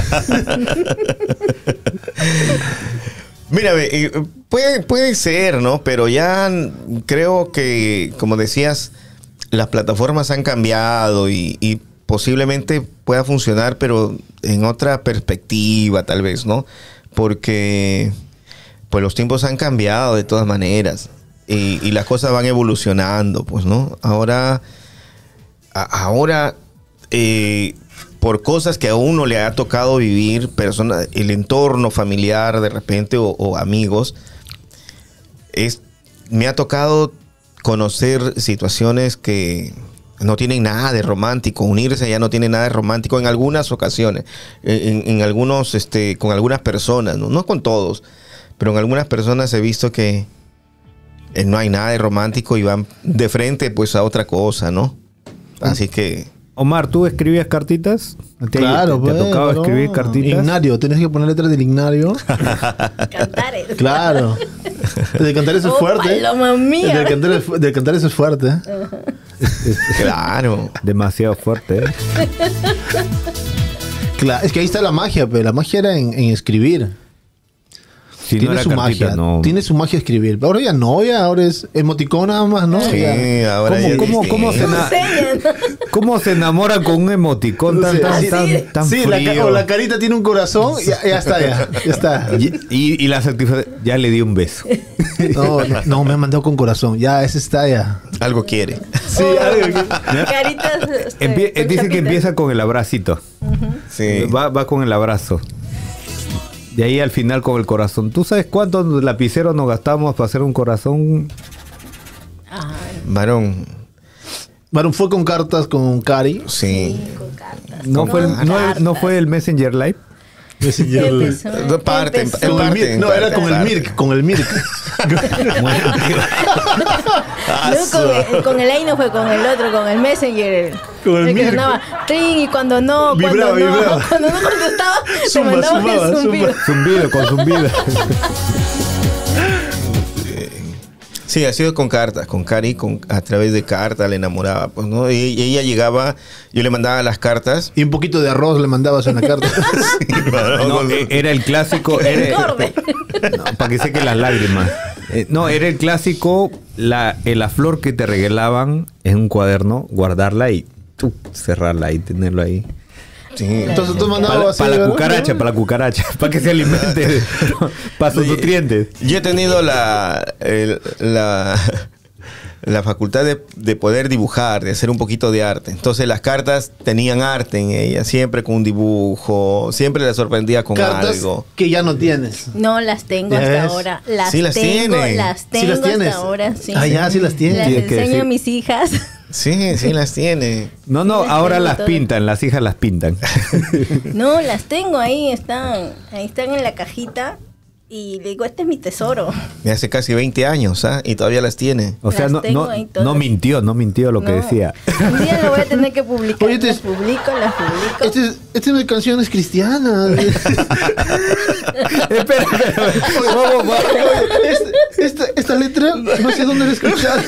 mira, ve, eh, puede, puede ser, ¿no? Pero ya creo que, como decías, las plataformas han cambiado y, y posiblemente pueda funcionar, pero en otra perspectiva, tal vez, ¿no? Porque pues los tiempos han cambiado de todas maneras y, y las cosas van evolucionando, pues, ¿no? Ahora, a- ahora eh, por cosas que a uno le ha tocado vivir, personas, el entorno familiar de repente o, o amigos, es, me ha tocado conocer situaciones que no tienen nada de romántico. Unirse ya no tiene nada de romántico en algunas ocasiones, en, en algunos, este, con algunas personas, ¿no? No con todos, pero en algunas personas he visto que eh, no hay nada de romántico y van de frente pues a otra cosa, ¿no? Así que Omar, ¿tú escribías cartitas? ¿Te, Claro, te, te ha pues, tocado no. escribir cartitas? Ignario, tienes que poner letras del Ignario. Cantares. Claro. El de cantar eso es Oh, fuerte. paloma mía. El de cantar, es fu- de cantar eso es fuerte. claro. Demasiado fuerte, ¿eh? Claro, es que ahí está la magia, pero la magia era en, en escribir. Si no Tiene era su cartita, magia. no. Tiene su magia escribir. Ahora ya no, ya ahora es emoticón nada más, ¿no? Sí, Ya. ahora ¿Cómo- ya es cómo- cómo distinto. se na- Enseñan. ¿Cómo se enamoran con un emoticón tan, Sí, tan, sí. tan, tan Sí, la, ca- frío? o la carita tiene un corazón, ya, ya está, ya, ya está. Y, y, y la satisfacción, ya le di un beso. No, no, no, me han mandado con corazón. Ya, ese está ya. Algo quiere. Sí, Oh, algo que- Caritas. este, Empie- con dice que chapitas. empieza con el abracito. Sí. Va, va con el abrazo. Y ahí al final con el corazón. ¿Tú sabes cuántos lapiceros nos gastamos para hacer un corazón? Ay, Varón, Varón fue con cartas con Cari. sí. sí, con cartas. ¿No, Con fue el, no, cartas. no fue el Messenger Live? Empezó, De parte, empezó. en Con el parte, Mirk. en No, parte, era con en el parte. Mirk, con el Mirk. No, con, el, con el ahí no fue con el otro, con el Messenger. Con el que Mirk. sonaba trin y cuando no, cuando Vibraba, no, vibraba. cuando no contestaba, se Zumba, mandaba zumbaba, el zumbido. zumba. Zumbido, con zumbido. Sí, ha sido con cartas, con Cari, con, a través de cartas le enamoraba, pues, ¿no? Y, y ella llegaba, yo le mandaba las cartas. Y un poquito de arroz le mandabas en la carta. No, eh, era el clásico. Era, Engorde. no, para que seque las lágrimas. Eh, no, era el clásico, la, eh, la flor que te regalaban en un cuaderno, guardarla y tú, cerrarla y tenerlo ahí. Sí. Entonces tú Para mandabas así, la ¿verdad? cucaracha, para la cucaracha, para que se alimente, para sus Oye, nutrientes. Yo he tenido la, el- la, la facultad de, de poder dibujar, de hacer un poquito de arte. Entonces las cartas tenían arte en ellas, siempre con un dibujo, siempre la sorprendía con Cartas algo. que ya no tienes. No las tengo Ya hasta ves. ahora. Las Sí las tengo, tiene. las Sí tengo las tienes. hasta ahora, sí. Ah, ya, sí las tienes. Las Tienes que enseño decir. a mis hijas. Sí, sí las tiene. No, no, Las ahora tengo las todas. pintan, las hijas las pintan. No, las tengo ahí, están, ahí están en la cajita. Y le digo, este es mi tesoro. Me hace casi veinte años, ¿ah? Y todavía las tiene. O sea, Las no, tengo no, ahí todas. no mintió, no mintió lo que No. decía. Un día lo voy a tener que publicar. Oye, te- las publico, las publico. Este es, esta es canciones cristianas. espera, espera, vamos, vamos. Este- esta, esta letra, no sé dónde la escuchar.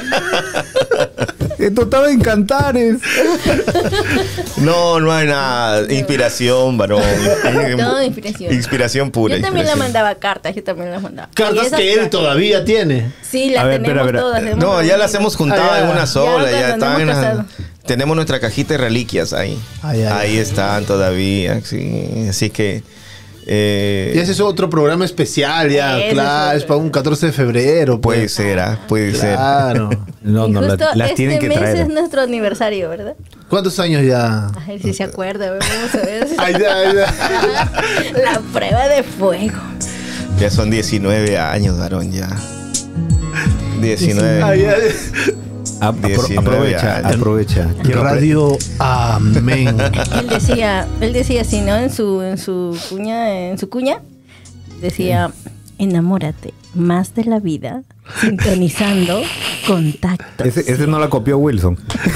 Esto estaba en Cantares. No, no hay nada. Inspiración, varón. No, inspiración. Inspiración pura. Yo también le inspiración. mandaba cartas, yo también las mandaba. Y Cartas esas que él cartas- todavía tiene. Sí, las A ver, tenemos espera, espera. todas. hemos No, ya las reunido. hemos juntado Ah, ya. en una sola. Ya, Ya, cuando están nos en hemos la- casado. Tenemos nuestra cajita de reliquias ahí. Ay, ay, ahí ay. están todavía. Sí. Así que. eh, Y ese es otro programa especial, ya, Ese claro, es es para un catorce de febrero. puede pues. ser, ¿ah? Puede ser. Claro. No, Y no, la- justo las este tienen que mes traer. es nuestro aniversario, ¿verdad? ¿Cuántos años ya? A ver si se acuerda, a ver, vamos a ver. Ay, ya, ay, ya. La prueba de fuego. Ya son diecinueve años, varón, ya. diecinueve. Ay, ya. A- apro- diecinueve aprovecha, años. aprovecha. Quiero apre- Radio Amén. Él decía, él decía así, ¿no? En su, en su cuña, en su cuña, decía, enamórate más de la vida, sintonizando contactos. Ese, ese no la copió Wilson.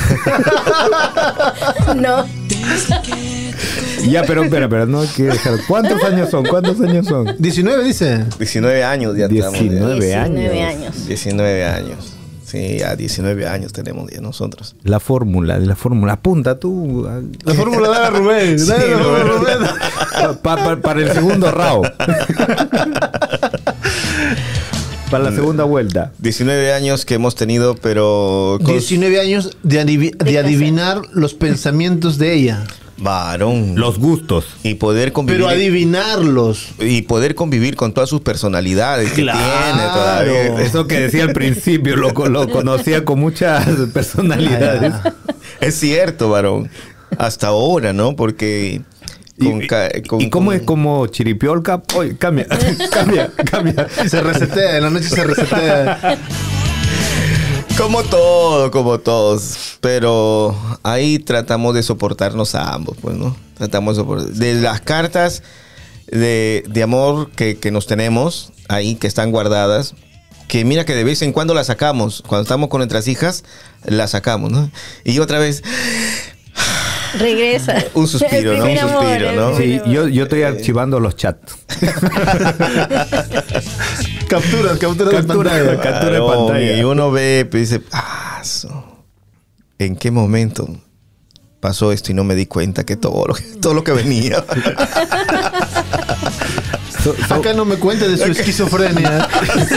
No, Ya, pero espera, pero no hay que dejar. ¿Cuántos años son? ¿Cuántos años son? diecinueve dice. diecinueve años ya estamos. diecinueve diecinueve años. años. diecinueve años. Sí, ya diecinueve años tenemos ya nosotros. La fórmula, de la fórmula. Apunta tú. La fórmula dale a Rubén. Dale a Rubén. Pa- pa- para el segundo round. Para la segunda vuelta. diecinueve años que hemos tenido, pero... con- diecinueve años de, adivi- de adivinar los pensamientos de ella. Varón. Los gustos. Y poder convivir. Pero adivinarlos. Y poder convivir con todas sus personalidades que Claro. tiene todavía. Eso que decía al principio, lo, lo conocía con muchas personalidades. Es cierto, varón. Hasta ahora, ¿no? Porque... Con, ¿Y, ca- con- ¿y cómo con- es como chiripiolca? Oye, cambia, cambia, cambia. Se resetea, en la noche se resetea. Como todo, como todos. Pero ahí tratamos de soportarnos a ambos, pues, ¿no? Tratamos de soportar. De las cartas de, de amor que, que nos tenemos ahí, que están guardadas, que mira que de vez en cuando las sacamos. Cuando estamos con nuestras hijas, las sacamos, ¿no? Y otra vez, regresa. Un suspiro, El ¿no? Un primer amor, suspiro, el ¿no? Sí, primer amor. yo, yo estoy archivando los chats. Capturas, capturas de Captura. pantalla. Captura de varón, pantalla. y uno ve, pues dice, ah, su- ¿en qué momento pasó esto y no me di cuenta que todo lo que, todo lo que venía? So- so- Acá no me cuente de su esquizofrenia.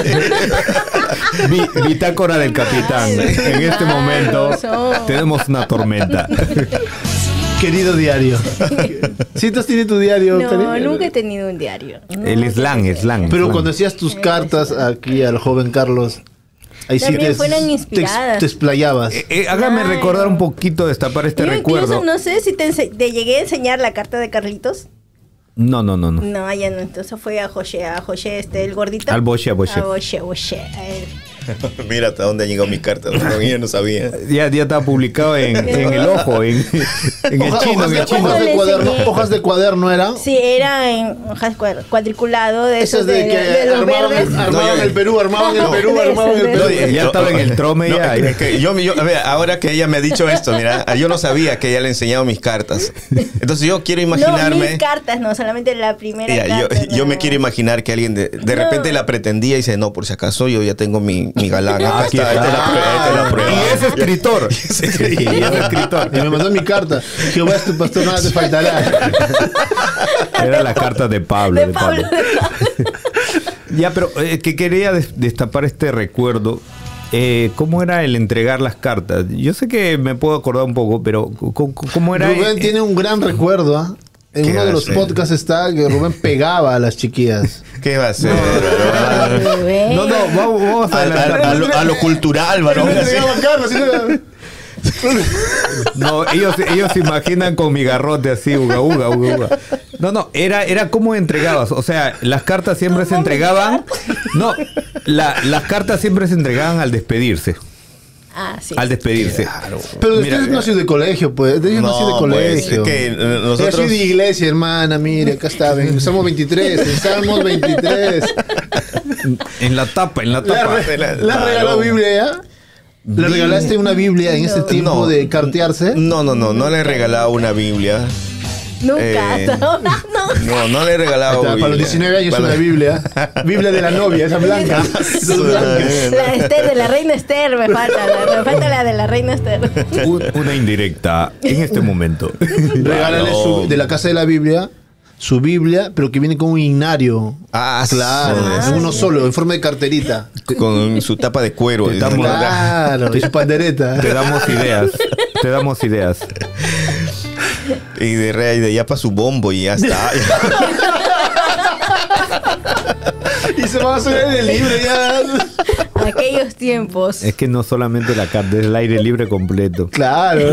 Bi- bitácora del capitán. En este momento Son. tenemos una tormenta. Querido diario. ¿Sí tú has tenido tu diario, No, cariño? nunca he tenido un diario. El Nunca slang, he tenido. slang. Pero slang. cuando hacías tus cartas aquí al joven Carlos, ahí sí También te, fueron te, inspiradas. te explayabas. Eh, eh, hágame Claro. recordar un poquito, destapar este Yo recuerdo. incluso no sé si te, ense- te llegué a enseñar la carta de Carlitos. No, no, no, no. No, ya no. Entonces fue a José, a José, este, el gordito. Al Boshe, a Boshe. A Boshe, Boshe, a él. Mira hasta dónde ha llegado mi carta. No, yo no sabía. Ya, ya está publicado en, en el ojo, en, en el Hoja- chino, hojas, en de, el chino. hojas de Le cuaderno, enseñé. hojas de cuaderno era. Sí, era en hojas cuad- cuadriculado de Esas esos de de, que de los armaban, verdes. el, armaban No, yo- el Perú, armaban el Perú, De armaban el esos, Perú. de Ya estaba en el trome No, ya. es que yo, yo- a ver, ahora que ella me ha dicho esto, mira, yo no sabía que ella le enseñaba mis cartas. Entonces yo quiero No, imaginarme. mis cartas, no, solamente la primera Ya, yo, carta. yo nada me más. quiero imaginar que alguien de, de No. repente la pretendía y dice, no, por si acaso yo ya tengo mi, mi galán. Acá Aquí está, esta es la está. prueba, esta es la prueba. Y es escritor. Sí, es escritor. Y me mandó mi carta. Jehová es tu pastor, nada te faltará. Era la carta de Pablo. De de Pablo. Pablo. Ya, pero eh, que quería des- destapar este recuerdo. Eh, ¿Cómo era el entregar las cartas? Yo sé que me puedo acordar un poco, pero ¿cómo, cómo era? Rubén eh, tiene un gran recuerdo. ¿ah? En ¿Qué uno va de a los hacer? podcasts está que Rubén pegaba a las chiquillas. ¿Qué va a hacer? Ay, Rubén. No, no, vamos, vamos a A, a- adelantar. a lo, a lo cultural, varón. así. Carlos, No, ellos, ellos se imaginan con mi garrote así, uga, uga, uga, uga. No, no, era, era como entregabas. O sea, las cartas siempre se entregaban. No, la- las cartas siempre se entregaban al despedirse. Ah, sí. Al despedirse. Pero Mira, usted no ha sido de colegio, pues. Yo no, he sido de No, pues, colegio. es que, eh, Yo nosotros- soy de iglesia, hermana. Mire, acá está. ven, Salmo veintitrés. el Salmos veintitrés. En la tapa, en la ¿Le tapa. has re- la- le has regalado varón. Biblia ya? ¿Le regalaste una Biblia en ese tiempo No. de cartearse? No, no, no, no le he regalado una Biblia. Nunca, Eh, hasta ahora no. No, no le he regalado Para Biblia. los diecinueve años Para- una Biblia. Biblia de la novia, esa blanca. Esa blanca. La Esther, de la reina Esther, me falta. La, me falta la de la reina Esther. Un- una indirecta en este momento. Regálale su- de la casa de la Biblia, su Biblia, pero que viene con un himnario. Ah, Claro, sí. en uno solo, en forma de carterita. Con su tapa de cuero. Te dice. damos- Claro, y su pandereta. Te damos ideas. Te damos ideas. Y de re y de ya para su bombo y ya está. Y se va a hacer el libre ya. Aquellos tiempos. Es que no solamente la carta, es el aire libre completo. Claro.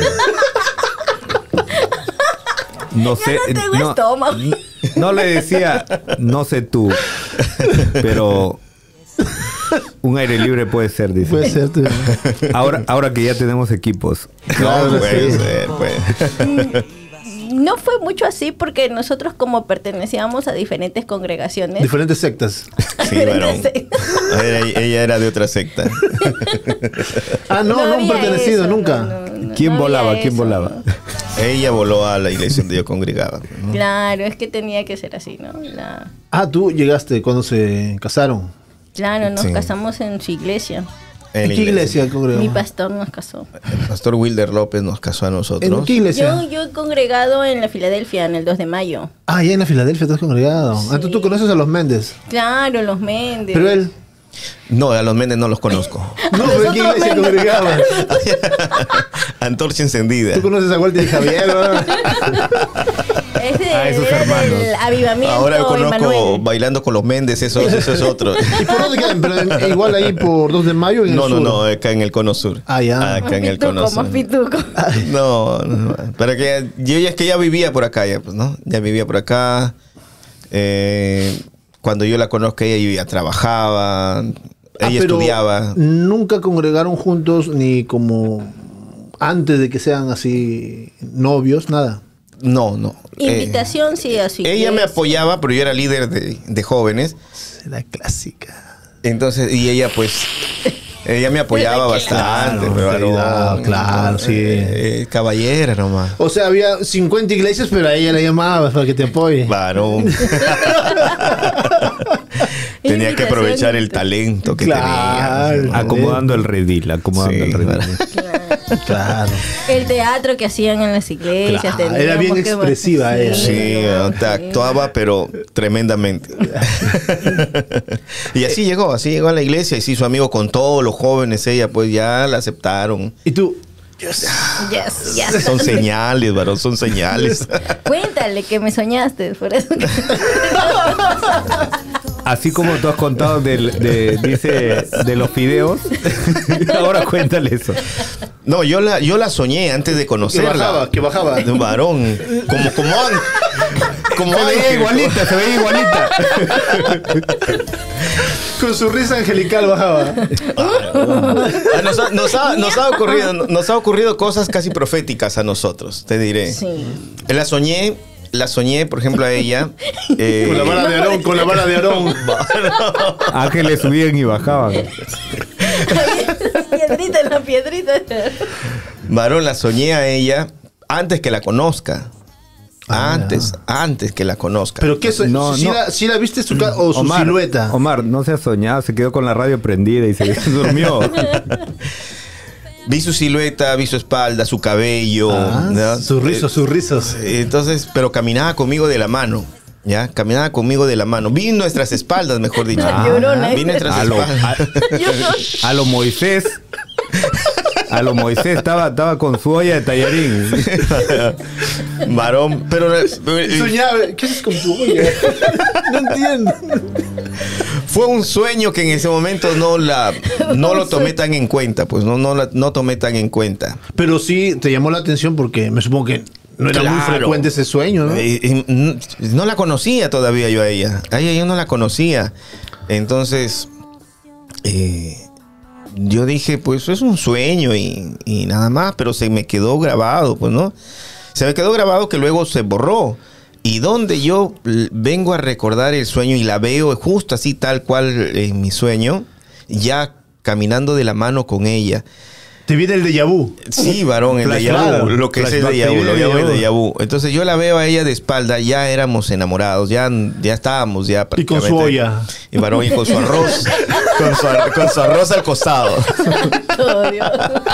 No sé. no tengo estómago. No le decía, no sé tú, pero Un aire libre puede ser, dice. Puede ser. Tú. Ahora, ahora que ya tenemos equipos. Claro, No, puede sí. ser, puede. No fue mucho así porque nosotros como pertenecíamos a diferentes congregaciones. Diferentes sectas. Sí, varón. A ver, ella, ella era de otra secta. Ah, no, no, han había pertenecido eso, nunca. no, no, no, ¿Quién no volaba? había ¿Quién eso, volaba? ¿no? Ella voló a la iglesia donde yo congregaba. ¿no? Claro, es que tenía que ser así, ¿no? La- Ah, tú llegaste cuando se casaron. Claro, nos Sí. casamos en su iglesia. ¿En la qué iglesia Mi congregó? pastor nos casó. El pastor Wilder López nos casó a nosotros. ¿En qué iglesia? Yo, yo he congregado en la Filadelfia en el dos de mayo. Ah, ya en la Filadelfia estás congregado. Ah, tú, tú conoces a los Méndez. Claro, los Méndez. Pero él. No, a los Méndez no los conozco. No, pero ¿en qué Nosotros iglesia Méndez. congregabas? Antorcha encendida. Tú conoces a Walter y Javier, ¿no? Es de, Ah, esos era hermanos. del avivamiento Ahora yo conozco Emmanuel. bailando con los Méndez, eso, eso es otro. ¿Y por dónde quedan? Pero en- igual ahí por dos de mayo. En el No, no, sur. no, acá en el cono sur. Ah, ya. Acá en el Pituco, cono sur. más pituco. No, no, pero que yo ya es que ya vivía por acá, ya, pues, ¿no? Ya vivía por acá. Eh, cuando yo la conozco, ella ya trabajaba, Ah, ella pero estudiaba. Nunca congregaron juntos ni como antes de que sean así novios, nada. No, no. eh, Invitación, sí, a su ella me iglesia. apoyaba, pero yo era líder de, de jóvenes. La clásica. Entonces, y ella pues, ella me apoyaba bastante. Claro, pero, claro, claro, sí. eh, eh, caballera nomás. O sea, había cincuenta iglesias, pero a ella la llamabas para que te apoye. Varón. Tenía que aprovechar el talento que Claro. tenía. Acomodando el redil, acomodando Sí, el redil. claro. Claro. El teatro que hacían en las iglesias. Claro, era bien teníamos que- expresiva ella. Sí, no, te actuaba, pero tremendamente. Y así llegó, así llegó a la iglesia y se hizo amigo con todos los jóvenes. Ella, pues ya la aceptaron. Y tú, Yes, yes. Son señales, varón, son señales. Cuéntale que me soñaste, por eso que... Así como tú has contado del, de, dice, de los fideos, ahora cuéntale eso. No, yo la, yo la soñé antes de que conocerla. bajaba, que bajaba. De un varón. Como, como, an- como Se veía ángel. igualita, se veía igualita. Con su risa angelical bajaba. Ah, Nos ha, nos, ha, nos ha ocurrido, nos ha ocurrido cosas casi proféticas a nosotros, te diré. Sí. La soñé, la soñé, por ejemplo, a ella. eh, Con la vara de Aarón, con la vara de Aarón. Ángeles subían y bajaban. Piedrita en la piedrita. varón, la soñé a ella antes que la conozca. Ah, Antes, antes que la conozca. Pero qué so No, si, no. La, si la viste su ca- o su Omar, silueta. Omar, no se ha soñado, se quedó con la radio prendida y se durmió. Vi su silueta, vi su espalda, su cabello. Ah, ¿no? sus rizos, sus rizos. Eh, Entonces, pero caminaba conmigo de la mano. ¿Ya? Caminaba conmigo de la mano. Vi nuestras espaldas, mejor dicho. Ah, llorona, ¿eh? Vi nuestras A lo, espaldas. a, a lo Moisés. A lo Moisés estaba, estaba con su olla de tallarín. Varón, pero eh, Soñaba. ¿Qué haces con tu olla? No entiendo. fue un sueño que en ese momento no la no lo tomé tan en cuenta, pues no no la, no tomé tan en cuenta. Pero sí te llamó la atención porque me supongo que no era muy Claro. frecuente ese sueño, ¿no? Eh, eh, n- no la conocía todavía yo a ella. A ella yo no la conocía. Entonces, eh, yo dije, pues es un sueño y, y nada más, pero se me quedó grabado, pues, ¿no? Se me quedó grabado que luego se borró. Y donde yo l- vengo a recordar el sueño y la veo justo así tal cual en mi sueño, ya caminando de la mano con ella. Te viene el déjà vu. Sí, varón, el Flash- déjà vu, claro. lo que es el Flashback, déjà vu, te lo viene el llamo el déjà déjà vu. Entonces yo la veo a ella de espalda, ya éramos enamorados, ya, ya estábamos, ya Y con su prácticamente. olla. Y varón, y con su arroz, con su, ar- con su arroz al costado. Oh, Dios.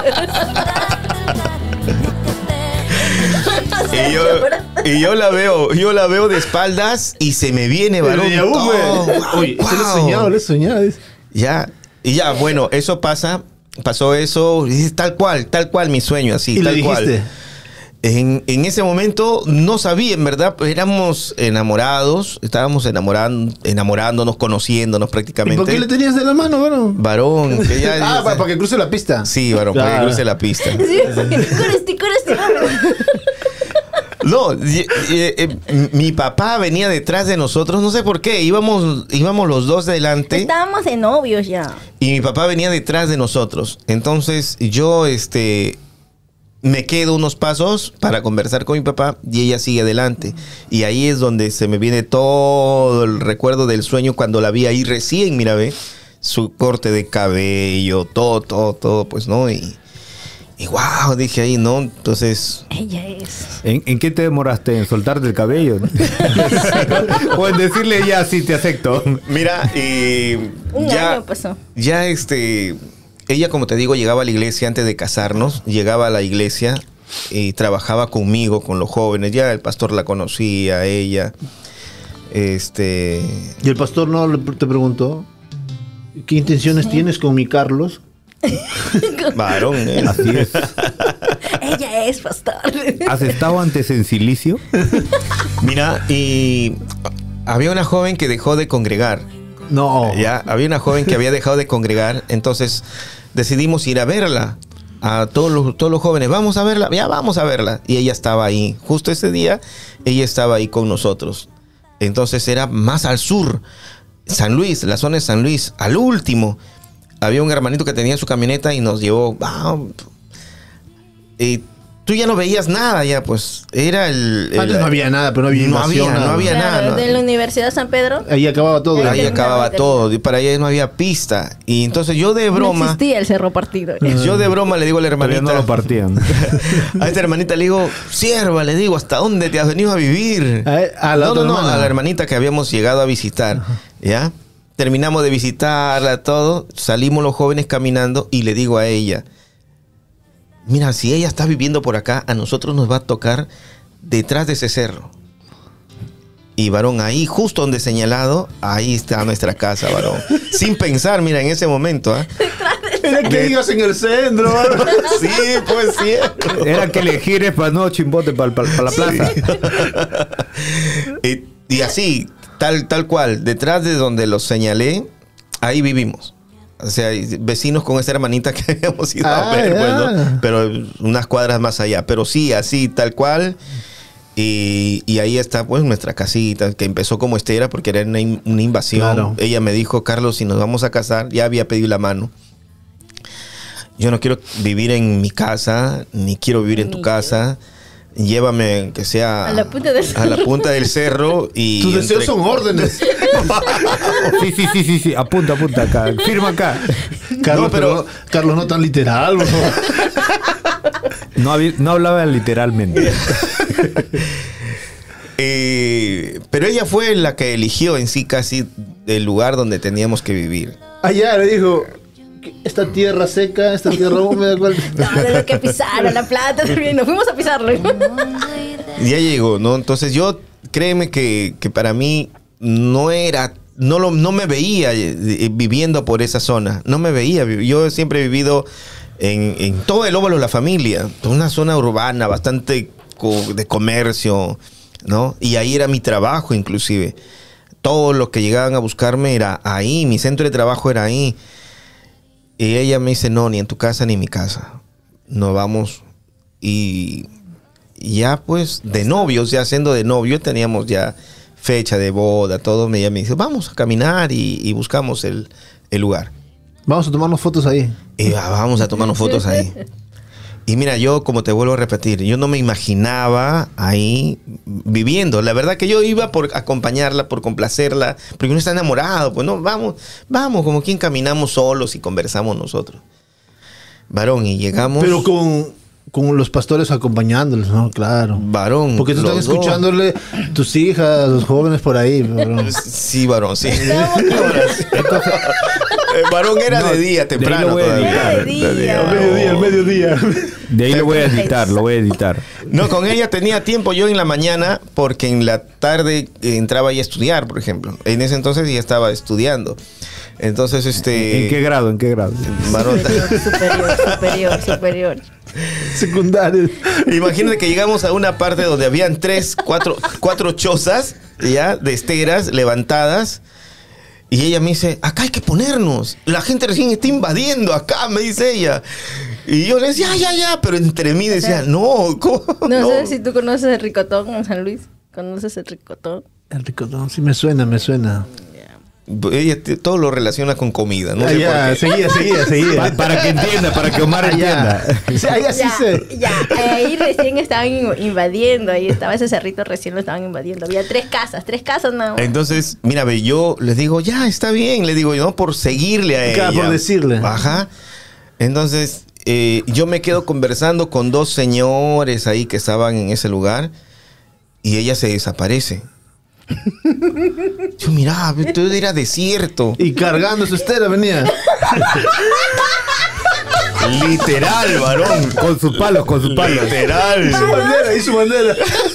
Y yo, y yo la veo, yo la veo de espaldas y se me viene, El varón. déjà vu, todo. güey. Oye, te lo he Wow. soñado, lo he soñado. dice. Ya, y ya, bueno, eso pasa, pasó eso, y tal cual, tal cual mi sueño, así, Y le tal cual. dijiste. En, en ese momento no sabía, en verdad, éramos enamorados, estábamos enamorando, enamorándonos, conociéndonos ¿Y prácticamente. por qué le tenías de la mano, bueno? Varón, que ya... Ah, para, para que cruce la pista. Sí, varón, para que Claro. cruce la pista. Sí, cúrate, cúrate. No, y- y- eh, mi papá venía detrás de nosotros, no sé por qué, íbamos, íbamos los dos delante Estábamos de novios ya. y mi papá venía detrás de nosotros. Entonces yo este, me quedo unos pasos para conversar con mi papá y ella sigue adelante. Y ahí es donde se me viene todo el recuerdo del sueño cuando la vi ahí recién, mira, ve, su corte de cabello, todo, todo, todo, pues, ¿no? Y, y wow, dije ahí, ¿no? Entonces... Ella es. ¿En, en qué te demoraste? ¿En soltarte el cabello? ¿O en decirle ya, sí, te acepto? Mira, y Un ya, año pasó. ya este, ella como te digo llegaba a la iglesia antes de casarnos, llegaba a la iglesia y trabajaba conmigo, con los jóvenes, ya el pastor la conocía, ella, este, Y el pastor no le- te preguntó, ¿qué intenciones tienes con mi Carlos? varón, ¿eh? Así es. Ella es pastor. ¿Has estado antes en silicio? Mira, y había una joven que dejó de congregar, No. ya, había una joven que había dejado de congregar, entonces decidimos ir a verla. A todos los, todos los jóvenes, vamos a verla, ya vamos a verla. Y ella estaba ahí, justo ese día, ella estaba ahí con nosotros. Entonces era más al sur, San Luis, la zona de San Luis, al último. Había un hermanito que tenía su camioneta y nos llevó. ah, y tú ya no veías nada, ya pues, era el... el- Antes no había nada, pero no había no invasión, había, no nada. había nada. Claro, no. de la Universidad San Pedro. Ahí acababa todo. Ahí Ahí terminaba, acababa terminaba. todo, y para allá no había pista. Y entonces yo de No broma, existía el Cerro Partido. yo de broma le digo a la Todavía hermanita... no lo partían. A esta hermanita le digo, sierva, le digo, ¿hasta dónde te has venido a vivir? A- a la no, otra no, no, hermana. a la hermanita que habíamos llegado a visitar, ¿ya? Terminamos de visitarla, todo, salimos los jóvenes caminando y le digo a ella, mira, si ella está viviendo por acá, a nosotros nos va a tocar detrás de ese cerro. Y varón, ahí, justo donde señalado, ahí está nuestra casa, varón. Sin pensar, mira, en ese momento, ¿ah? Era que digas en el centro. Sí, pues cierto. Era que le gires para no chimbote para la plaza. y, y así, tal, tal cual, detrás de donde los señalé, ahí vivimos. O sea, y vecinos con esa hermanita que habíamos ido Ah, a ver, ya. pues, ¿no? Pero unas cuadras más allá. Pero sí, así, tal cual. Y, y ahí está, pues, nuestra casita, que empezó como estera porque era una, in- una invasión. Claro. Ella me dijo, Carlos, si nos vamos a casar, ya había pedido la mano. Yo no quiero vivir en mi casa, ni quiero vivir en tu Ni casa. Llévame, que sea A la punta del a la punta del cerro y Tus deseos entre- son órdenes. Sí, sí, sí, sí, sí. Apunta, apunta acá. Firma acá. Carlos, No, pero- pero... Carlos, no tan literal, por favor. No, había- no hablaba literalmente. Eh, pero ella fue la que eligió en sí casi el lugar donde teníamos que vivir. Allá le dijo, esta tierra seca, esta tierra húmeda, ¿cuál? No, de lo que pisaron, la plata, nos fuimos a pisarlo. Ya llegó, ¿no? Entonces yo, créeme que, que para mí no era, no, lo, no me veía eh, viviendo por esa zona. No me veía. Yo siempre he vivido en, en todo el óvalo de la familia. Una zona urbana bastante co- de comercio, ¿no? Y ahí era mi trabajo inclusive. Todos los que llegaban a buscarme era ahí. Mi centro de trabajo era ahí. Y ella me dice, no, ni en tu casa ni en mi casa. Nos vamos. Y ya pues de novios, ya siendo de novio, teníamos ya fecha de boda, todo. Ella me dice, vamos a caminar y, y buscamos el, el lugar. Vamos a tomarnos fotos ahí. Y ah, vamos a tomarnos fotos ahí. Y mira, yo, como te vuelvo a repetir, yo no me imaginaba ahí viviendo. La verdad que yo iba por acompañarla, por complacerla, porque uno está enamorado. Pues no, vamos, vamos, como quien caminamos solos y conversamos nosotros. Varón, y llegamos... Pero con, con los pastores acompañándoles, ¿no? Claro. Varón. Porque tú estás los dos. escuchándole tus hijas, los jóvenes por ahí. bro. Sí, varón, sí. Estábamos El varón era No, de día, de ahí temprano lo voy a todavía. editar. De día. Al mediodía, al mediodía. De ahí lo voy a editar, lo voy a editar. No, con ella tenía tiempo yo en la mañana porque en la tarde eh, entraba ya a estudiar, por ejemplo. En ese entonces ya estaba estudiando. Entonces, este... ¿En qué grado? ¿En qué grado? varón- superior, superior, superior, superior. Secundario. Imagínate que llegamos a una parte donde habían tres, cuatro, cuatro chozas, ya, de esteras levantadas. Y ella me dice, acá hay que ponernos. La gente recién está invadiendo acá, me dice ella. Y yo le decía, ya, ya, ya, pero entre mí decía, no, ¿cómo? No, no sé si tú conoces el ricotón en San Luis. ¿Conoces el ricotón? El ricotón, sí me suena, me suena. Ella te- todo lo relaciona con comida, no Ah, sé ya, por qué. seguía, seguía, seguía. Pa- para que entienda, para que Omar Ah, entienda. ya. Sí, ahí así Ya, se... ya, ahí recién estaban in- invadiendo, ahí estaba ese cerrito, recién lo estaban invadiendo. Había tres casas, tres casas nada más. Entonces, mira, ve, yo les digo, ya, está bien, le digo, no por seguirle a ella. Claro, por decirle. Ajá. Entonces, eh, yo me quedo conversando con dos señores ahí que estaban en ese lugar y ella se desaparece. Yo, mira, todo era desierto. Y cargando su estera venía. Literal, varón. Con sus palos, con sus palos. Literal. Su bandera, y su bandera.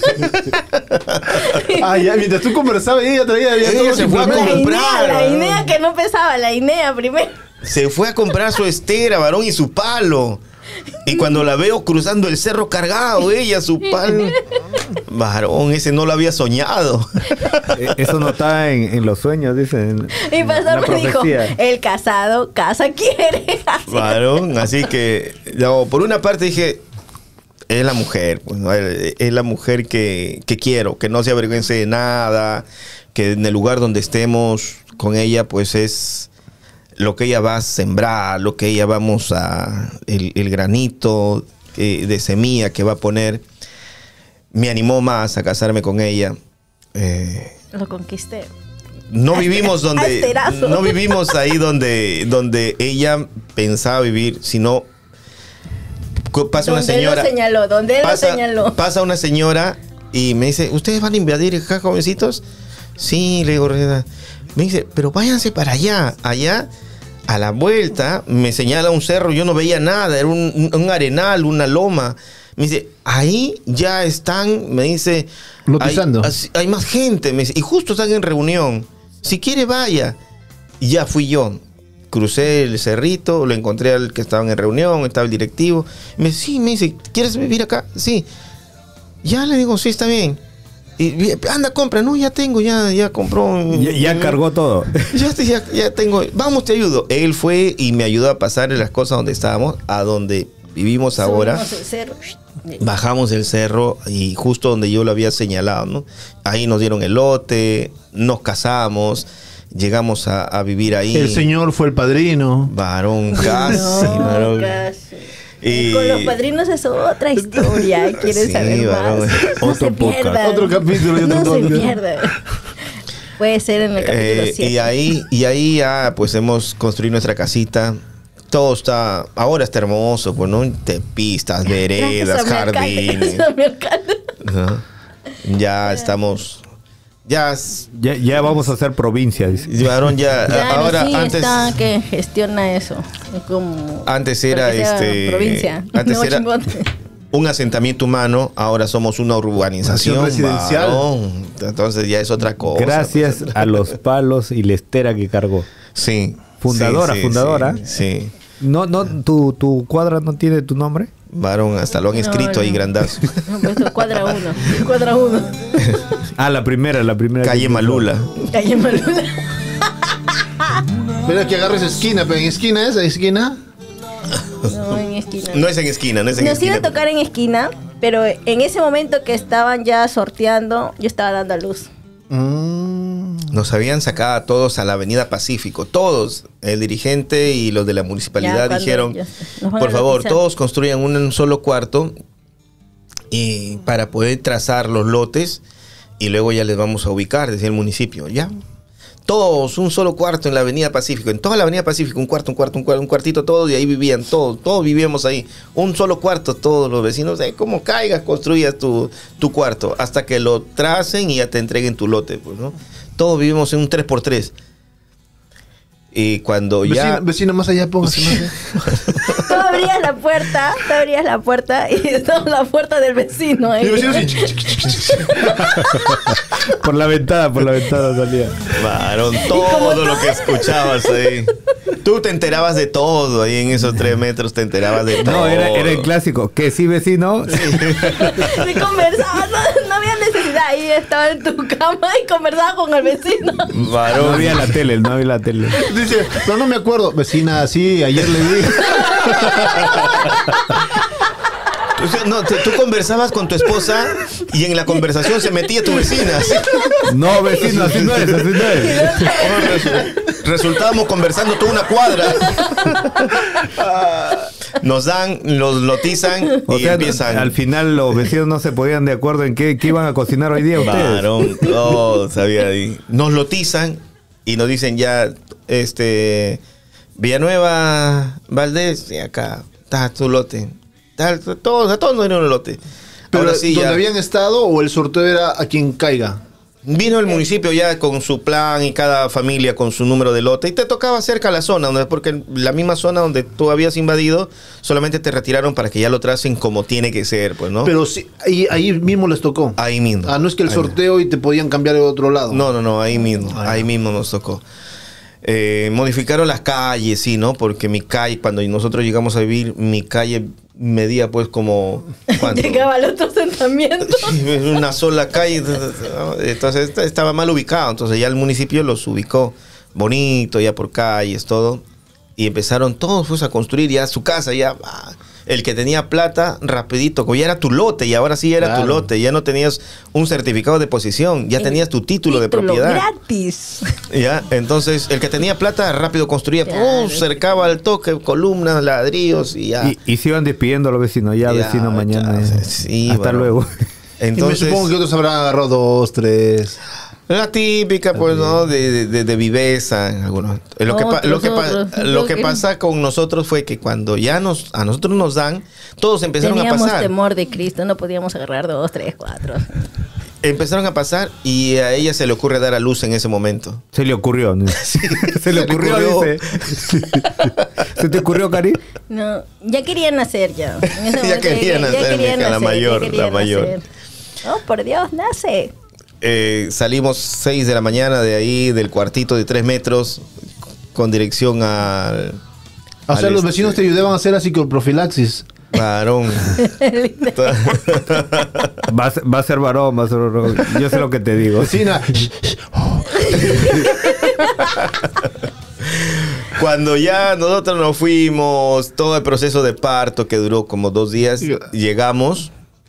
Ah, ya, mientras tú conversabas, ella traía ya Ella todos se sus fue a La implementos. comprar. Inea, la Inea que no pesaba, la Inea primero. Se fue a comprar su estera, varón, y su palo. Y cuando la veo cruzando el cerro cargado, ella, su palo. Varón, ese no lo había soñado. Eh, Eso no está en, en los sueños, dicen. Y en pastor la me dijo, profecía. el casado casa quiere. Así. Varón, así que, no, por una parte dije, es la mujer, pues, ¿no? Es la mujer que, que quiero, que no se avergüence de nada, que en el lugar donde estemos con ella, pues es lo que ella va a sembrar, lo que ella vamos a, el, el granito eh, de semilla que va a poner. Me animó más a casarme con ella. Eh, Lo conquisté. no vivimos donde Asterazo. no vivimos ahí donde donde ella pensaba vivir, sino cu- pasa una Donde él señora lo señaló, donde él pasa, lo señaló. pasa una señora y me dice, ¿ustedes van a invadir acá, jovencitos? Sí, le digo, Rosita. Me dice, pero váyanse para allá, allá a la vuelta me señala un cerro, yo no veía nada, era un, un arenal, una loma. Me dice, ahí ya están, me dice, Lotizando. Hay, así- hay más gente, me dice, y justo están en reunión. Si quiere, vaya. Y ya fui yo. Crucé el cerrito, lo encontré al que estaban en reunión, estaba el directivo. Me dice, sí, me dice, ¿quieres vivir acá? Sí. Ya le digo, sí, está bien. Y anda, compra, no, ya tengo, ya, ya compró. Ya, ya cargó todo. Ya, ya, ya tengo. Vamos, te ayudo. Él fue y me ayudó a pasar las cosas donde estábamos, a donde vivimos ahora. Subimos el cerro. Bajamos el cerro y justo donde yo lo había señalado, ¿no? Ahí nos dieron el lote, nos casamos, llegamos a, a vivir ahí. El señor fue el padrino. Varón, casi, No, varón. casi. Y- Con los padrinos es otra historia. ¿Quieres Sí, saber varón. más? No Otro se podcast. pierdan. Otro capítulo y otro No se podcast. pierdan. Puede ser en el capítulo Eh, siete. y ahí y ahí ya pues hemos construido nuestra casita. Todo está, ahora está hermoso, pues, ¿no? Te pistas, veredas, Gracias a mi alcalde, jardines. gracias a mi alcalde. Ajá. Ya estamos, ya, s- Ya, ya vamos a hacer provincia, dice. varón, ya, Claro, ahora sí, antes, está que gestiona eso. Como antes era porque sea este, provincia. antes No, era chimbote. un asentamiento humano, ahora somos una urbanización Nación residencial. varón. Entonces ya es otra cosa. Gracias pues. a los palos y la estera que cargó. Sí. Fundadora, sí, sí, fundadora. Sí. sí. No, no, tu, tu cuadra no tiene tu nombre. Varón, hasta lo han No, escrito ahí no. grandazo. No, pues esto cuadra uno. Cuadra uno. Ah, la primera, la primera. Calle que- Malula. Calle Malula. Mira que agarres esquina, pero en esquina esa esquina. No, en esquina. No es en esquina, no es en Nos esquina. iba a tocar en esquina, pero en ese momento que estaban ya sorteando, yo estaba dando a luz. Mm. Nos habían sacado a todos a la Avenida Pacífico, todos, el dirigente y los de la Ya, municipalidad cuando dijeron, ya nos van por a favor, lotizar". todos construyan un solo cuarto y para poder trazar los lotes y luego ya les vamos a ubicar desde el municipio, ¿ya? Todos, un solo cuarto en la Avenida Pacífico, en toda la Avenida Pacífico, un cuarto, un cuarto, un cuarto, un cuartito, todos, y ahí vivían, todos, todos vivíamos ahí, un solo cuarto, todos los vecinos, eh, como caigas, construyas tu, tu cuarto, hasta que lo tracen y ya te entreguen tu lote, pues, ¿no? Todos vivimos en un tres por tres. Y cuando ya... Vecino, vecino más allá, póngase más allá. Tú abrías la puerta, tú abrías la puerta y estaba la puerta del vecino ahí. Y el vecino así, Por la ventana, por la ventana salía. Varón, como todo tú- lo que escuchabas ahí. Tú te enterabas de todo ahí en esos tres metros, te enterabas de todo. No, era, era el clásico. Que sí, vecino. Y conversaba, no, no había necesidad. Ahí estaba en tu cama y conversaba con el vecino. No Varón, había la tele, no había la tele. Dice, pero no me acuerdo. Vecina, sí, ayer le vi. No, tú, tú conversabas con tu esposa y en la conversación se metía tu vecina. ¿Sí? No, vecino, así no es, así no es. Resultábamos conversando toda una cuadra. Nos dan, los lotizan O y sea, empiezan. al final los vecinos no se ponían de acuerdo en qué, qué iban a cocinar hoy día ustedes. Varón, todo sabía ahí. Nos lotizan y nos dicen ya, este, Villanueva, Valdés, y acá, está tu lote. Está, todos, a todos nos dieron un lote. Pero Ahora sí, ¿donde ya. habían estado o el sorteo era a quien caiga? Vino el municipio ya con su plan y cada familia con su número de lote y te tocaba cerca a la zona, donde, porque la misma zona donde tú habías invadido, solamente te retiraron para que ya lo tracen como tiene que ser, pues, ¿no? Pero sí, ahí, ahí mismo les tocó. Ahí mismo. Ah, no es que el Ahí sorteo y te podían cambiar de otro lado. No, no, no, ahí mismo, Ah, ahí ya. mismo nos tocó. Eh, modificaron las calles, sí, ¿no? Porque mi calle, cuando nosotros llegamos a vivir, mi calle medía pues como... ¿cuánto? Llegaba al otro asentamiento. Una sola calle, entonces estaba mal ubicado, entonces ya el municipio los ubicó bonito, ya por calles, todo, y empezaron todos pues, a construir ya su casa, ya ah, el que tenía plata, rapidito, como ya era tu lote, y ahora sí ya era Claro. tu lote, ya no tenías un certificado de posesión, ya El tenías tu título, de propiedad. gratis. Ya, entonces el que tenía plata rápido construía, Claro. ¡pum! Cercaba al toque, columnas, ladrillos y ya. Y, y se iban despidiendo a los vecinos. Ya, Ya, vecino, mañana. ya, eh. sí, Hasta bueno. luego. Y me Entonces, supongo que otros habrán agarrado dos, tres. la típica, pues, ¿no? De, de, de viveza. en algunos. Lo, que, pa- lo, que, pa- Otros, lo otros. que pasa con nosotros fue que cuando ya nos a nosotros nos dan, todos empezaron Teníamos a pasar. temor de Cristo, no podíamos agarrar dos, tres, cuatro. Empezaron a pasar y a ella se le ocurre dar a luz en ese momento. Se le ocurrió. ¿no? se le se le ocurrió, ocurrió. dice. ¿Se te ocurrió, Cari? No, ya querían nacer ya. En ese Ya momento querían nacer, mija, la mayor, ya querían la mayor. nacer. Oh, por Dios, nace. Eh, salimos seis de la mañana de ahí, del cuartito de tres metros, con dirección al... O sea, al los este- vecinos te ayudaban a hacer así con profilaxis. Varón. Va a, ser, va a ser varón, va a ser varón. Yo sé lo que te digo. Vecina. Cuando ya nosotros nos fuimos, todo el proceso de parto que duró como dos días, llegamos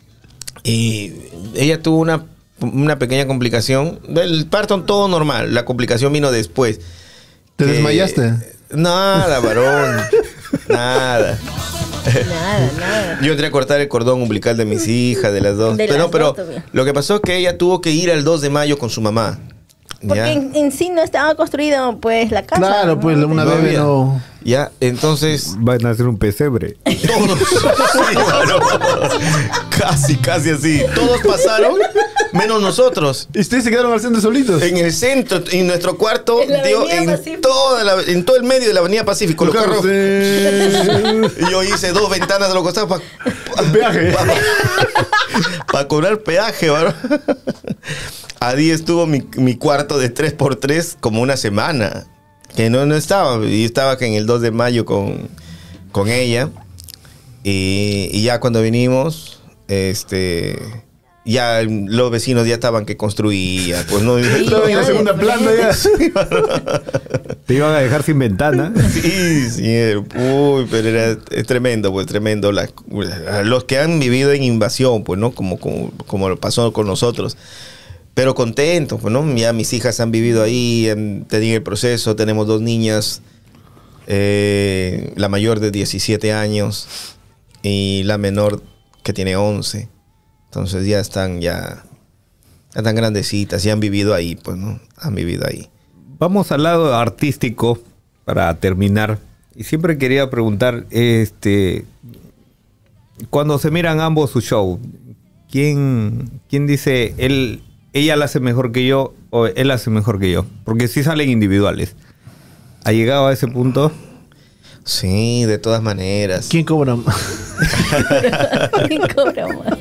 y ella tuvo una, una pequeña complicación. El parto todo normal, la complicación vino después. ¿Te Que- desmayaste? Nada, varón. Nada. Nada, nada. Yo entré a cortar el cordón umbilical de mis hijas, de las dos. De pero las pero dos también. lo que pasó es que ella tuvo que ir al dos de mayo con su mamá. Porque ¿Ya? en, en sí no estaba construido pues la casa. Claro, ¿no? pues una No bebé había. no. Ya, entonces Van a hacer un pesebre. todos, sí, varón. casi, casi así. Todos pasaron, menos nosotros. ¿Y ustedes se quedaron al centro solitos? En el centro, en nuestro cuarto, En la dio Avenida en, Pacífico. toda la- en todo el medio de la Avenida Pacífico. Los carros. Sí. Y yo hice dos ventanas de los costados para Peaje. cobrar peaje, varón. Ahí estuvo mi, mi cuarto de tres por tres como una semana. Que no, no estaba. Y estaba que en el dos de mayo con, con ella. Y, y ya cuando vinimos, este, ya los vecinos ya estaban que construían. Pues no. Estaba en la segunda planta ya. Te iban a dejar sin ventana. Sí, sí, uy, pero era es tremendo, pues tremendo. La- los que han vivido en invasión, pues, ¿no? Como, como, como lo pasó con nosotros. Pero contentos, pues, ¿no? Ya mis hijas han vivido ahí, han tenido el proceso, tenemos dos niñas, eh, la mayor de diecisiete años y la menor que tiene once. Entonces ya están, ya, ya están grandecitas, ya han vivido ahí, pues, ¿no? Han vivido ahí. Vamos al lado artístico para terminar. Y siempre quería preguntar, este, cuando se miran ambos su show, ¿quién, quién dice él, ella la hace mejor que yo o él hace mejor que yo? Porque sí salen individuales. ¿Ha llegado a ese punto? Sí, de todas maneras. ¿Quién cobra más? ¿Quién cobra más?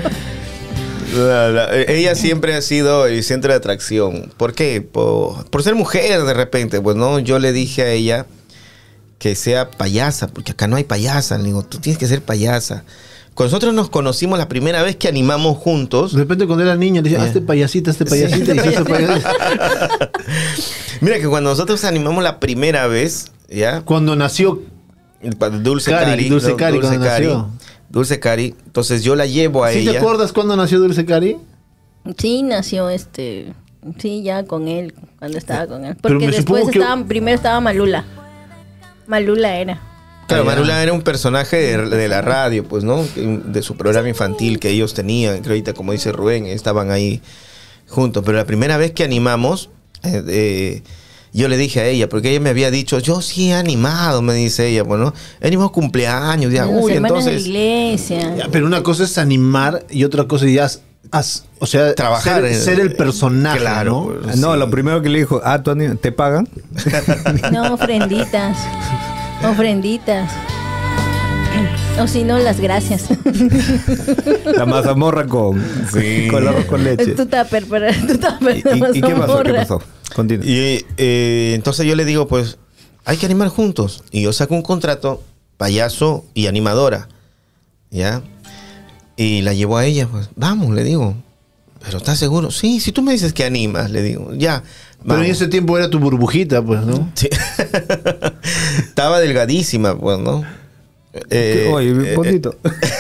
La- la- ella siempre ha sido el centro de atracción. ¿Por qué? Por, por ser mujer de repente, pues no, yo le dije a ella que sea payasa, porque acá no hay payasa. Le digo, tú tienes que ser payasa. Cuando nosotros nos conocimos la primera vez que animamos juntos, De repente cuando era niña le decía, hazte payasita, hazte payasita. Y se hizo payasita. mira que cuando nosotros animamos la primera vez, ¿ya? Cuando nació Dulce Cari, Cari. Dulce no, Cari, Dulce cuando Cari. nació. Dulce Cari. Entonces yo la llevo a ¿Sí ella. te acuerdas cuándo nació Dulce Cari? Sí, nació este... Sí, ya con él, cuando estaba con él. Pero Porque me después supongo que- estaba, primero estaba Malula. Malula era. Claro, Ah, ya. Manula era un personaje de, de la radio, pues, ¿no? De su programa infantil que ellos tenían. Creo ahorita, como dice Rubén, estaban ahí juntos. Pero la primera vez que animamos, eh, eh, yo le dije a ella, porque ella me había dicho, yo sí he animado, me dice ella, bueno, he animado cumpleaños, ya, Los uy, hermanos de la entonces... iglesia. Ya, pero una cosa es animar y otra cosa ya es, as- o sea, Trabajar ser, en- ser el personaje, Claro, ¿no? pues. No, Sí. lo primero que le dijo, ah, ¿tú ani- ¿te pagan? No, ofrenditas. Ofrenditas. O si no, las gracias. La mazamorra con, Sí. con arroz con leche. Tu tupper, para tu ¿Y, tupper. y- y qué pasó? ¿Qué pasó? Continúa. Y eh, entonces yo le digo, pues, hay que animar juntos. Y yo saco un contrato, payaso y animadora. ¿Ya? Y la llevo a ella, pues, vamos, le digo. ¿Pero estás seguro? Sí, si tú me dices que animas, le digo, ya. Pero vamos. en ese tiempo era tu burbujita, pues, ¿no? Sí. Estaba delgadísima, pues, ¿no? Eh, Oye, eh, bonito.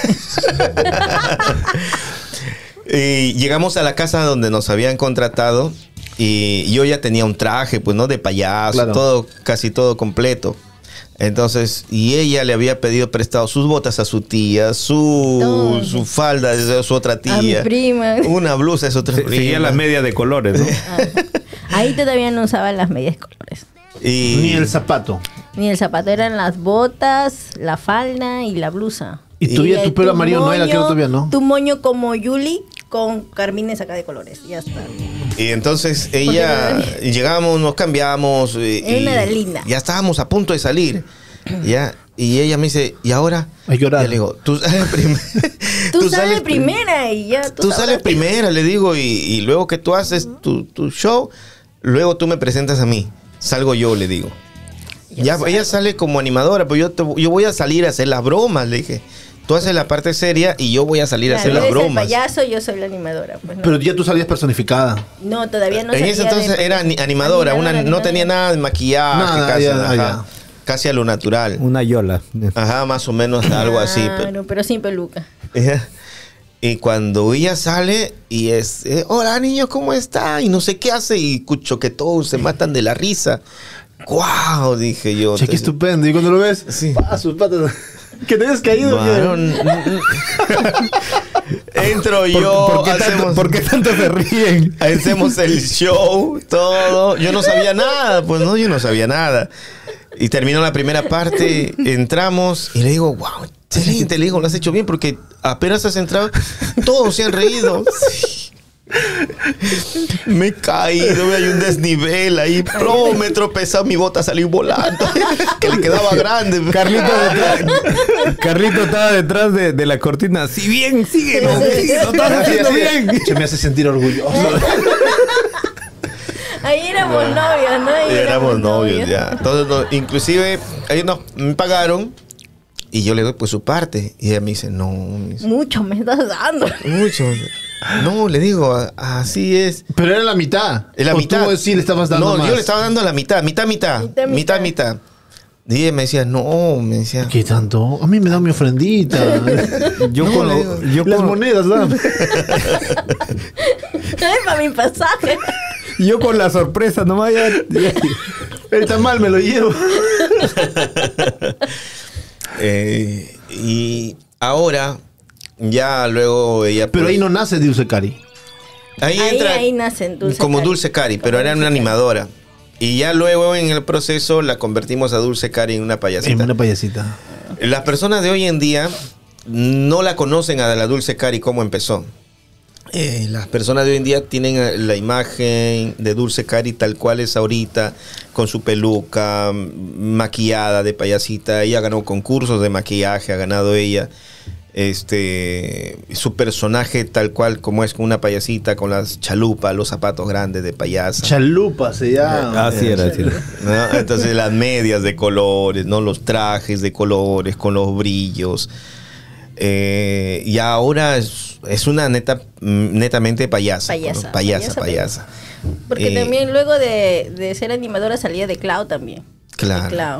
Y llegamos a la casa donde nos habían contratado y yo ya tenía un traje, pues, ¿no? De payaso, Claro. todo, casi todo completo. Entonces, y ella le había pedido prestado sus botas a su tía, su, Todo. su falda de su otra tía. A mi prima. Una blusa de su otra Se- prima. Seguía la media de colores, ¿no? Ah. Ahí todavía no usaban las medias colores. Y, Ni el zapato. Ni el zapato, eran las botas, la falda y la blusa. Y todavía tu eh, pelo amarillo no era, moño- creo todavía no. Tu moño como Yuli con carmines acá de colores. Ya está. y entonces ella, Porque- llegamos, nos cambiamos. Y, Era una y linda. Ya estábamos a punto de salir. ¿Ya? Y ella me dice, ¿y ahora? Hay que orar. Y le digo, tú sales primero. Tú, sales primera y ya tú, Tú sabrás. sales primera, le digo, y, y luego que tú haces tu, tu show, luego tú me presentas a mí. Salgo yo, le digo. Yo Ya, salgo. ella sale como animadora, pues yo, te- yo voy a salir a hacer las bromas, le dije. Tú haces la parte seria y yo voy a salir a Claro, hacer las eres el bromas. payaso, yo soy la animadora. Pues, no. Pero ya tú salías personificada. no, todavía no en ese salía de- entonces era ani- animadora, una, no animadora. tenía nada de maquillaje, Nada, casi, ya, ajá, ya. casi a lo natural. Una yola. Ajá, más o menos algo así. Pero, Claro, pero sin peluca. y cuando ella sale y es, eh, hola niños, ¿cómo está? Y no sé qué hace y escucho que todos se matan de la risa. ¡Guau! Dije yo. Che, qué estupendo. Y cuando lo ves, Sí. pa, sus patas. Que te hayas caído. Bueno, que- n- n- Entro ¿Por, yo, por qué tanto, hacemos, por qué tanto se ríen? hacemos el show, todo. Yo no sabía nada, pues no, yo no sabía nada. Y terminó la primera parte, entramos y le digo, wow, excelente, le digo, lo has hecho bien porque apenas has entrado, todos se han reído. Sí. Me he caído, hay un desnivel ahí, pro, me he tropezado, mi bota salió volando, que le quedaba grande. Carlito, detrás- Carlito estaba detrás de, de la cortina. Si bien, síguenos, síguenos, lo estás Así, haciendo así. bien. Che, me hace sentir orgulloso. Ahí éramos novios, ¿no? Ahí Y éramos novios ya. Entonces, no, inclusive, ellos no, me pagaron y yo le doy pues su parte. Y ella me dice, no, me dice, Mucho me estás dando. mucho. No, le digo, "a- así es. Pero era la mitad. Es la O mitad. tú sí le estabas dando no, más. yo le estaba dando la mitad, mitad, mitad. Mitad, Mitad, mitad. mitad. Y ella me decía, no, me decía. ¿Qué tanto? A mí me da mi ofrendita. Yo No, con le lo- digo, yo Las con- monedas, dame. Ay, para mi pasaje. yo con la sorpresa nomás ya, ya- El tamal me lo llevo. Eh, y ahora, ya luego ella. Pero pues, ahí no nace Dulce Cari. Ahí, Ahí, entra ahí nacen Dulce como Cari. Dulce Cari, pero Como era Dulce una Cari. animadora. Y ya luego en el proceso la convertimos a Dulce Cari en una payasita. En una payasita. Las personas de hoy en día no la conocen a la Dulce Cari como empezó. Eh, las personas de hoy en día tienen eh, la imagen de Dulce Cari tal cual es ahorita, con su peluca, m- maquillada de payasita. Ella ganó concursos de maquillaje, ha ganado ella. Este, su personaje tal cual como es con una payasita, con las chalupas, los zapatos grandes de payasa. Chalupa se llama. Así era, así era. ¿No? Entonces las medias de colores, ¿no? Los trajes de colores con los brillos. Eh, y ahora es, es una neta netamente payasa. Payasa, ¿no? Payasa, payasa, payasa. Porque Eh, también luego de, de ser animadora salía de Clau también. Claro. De Clau.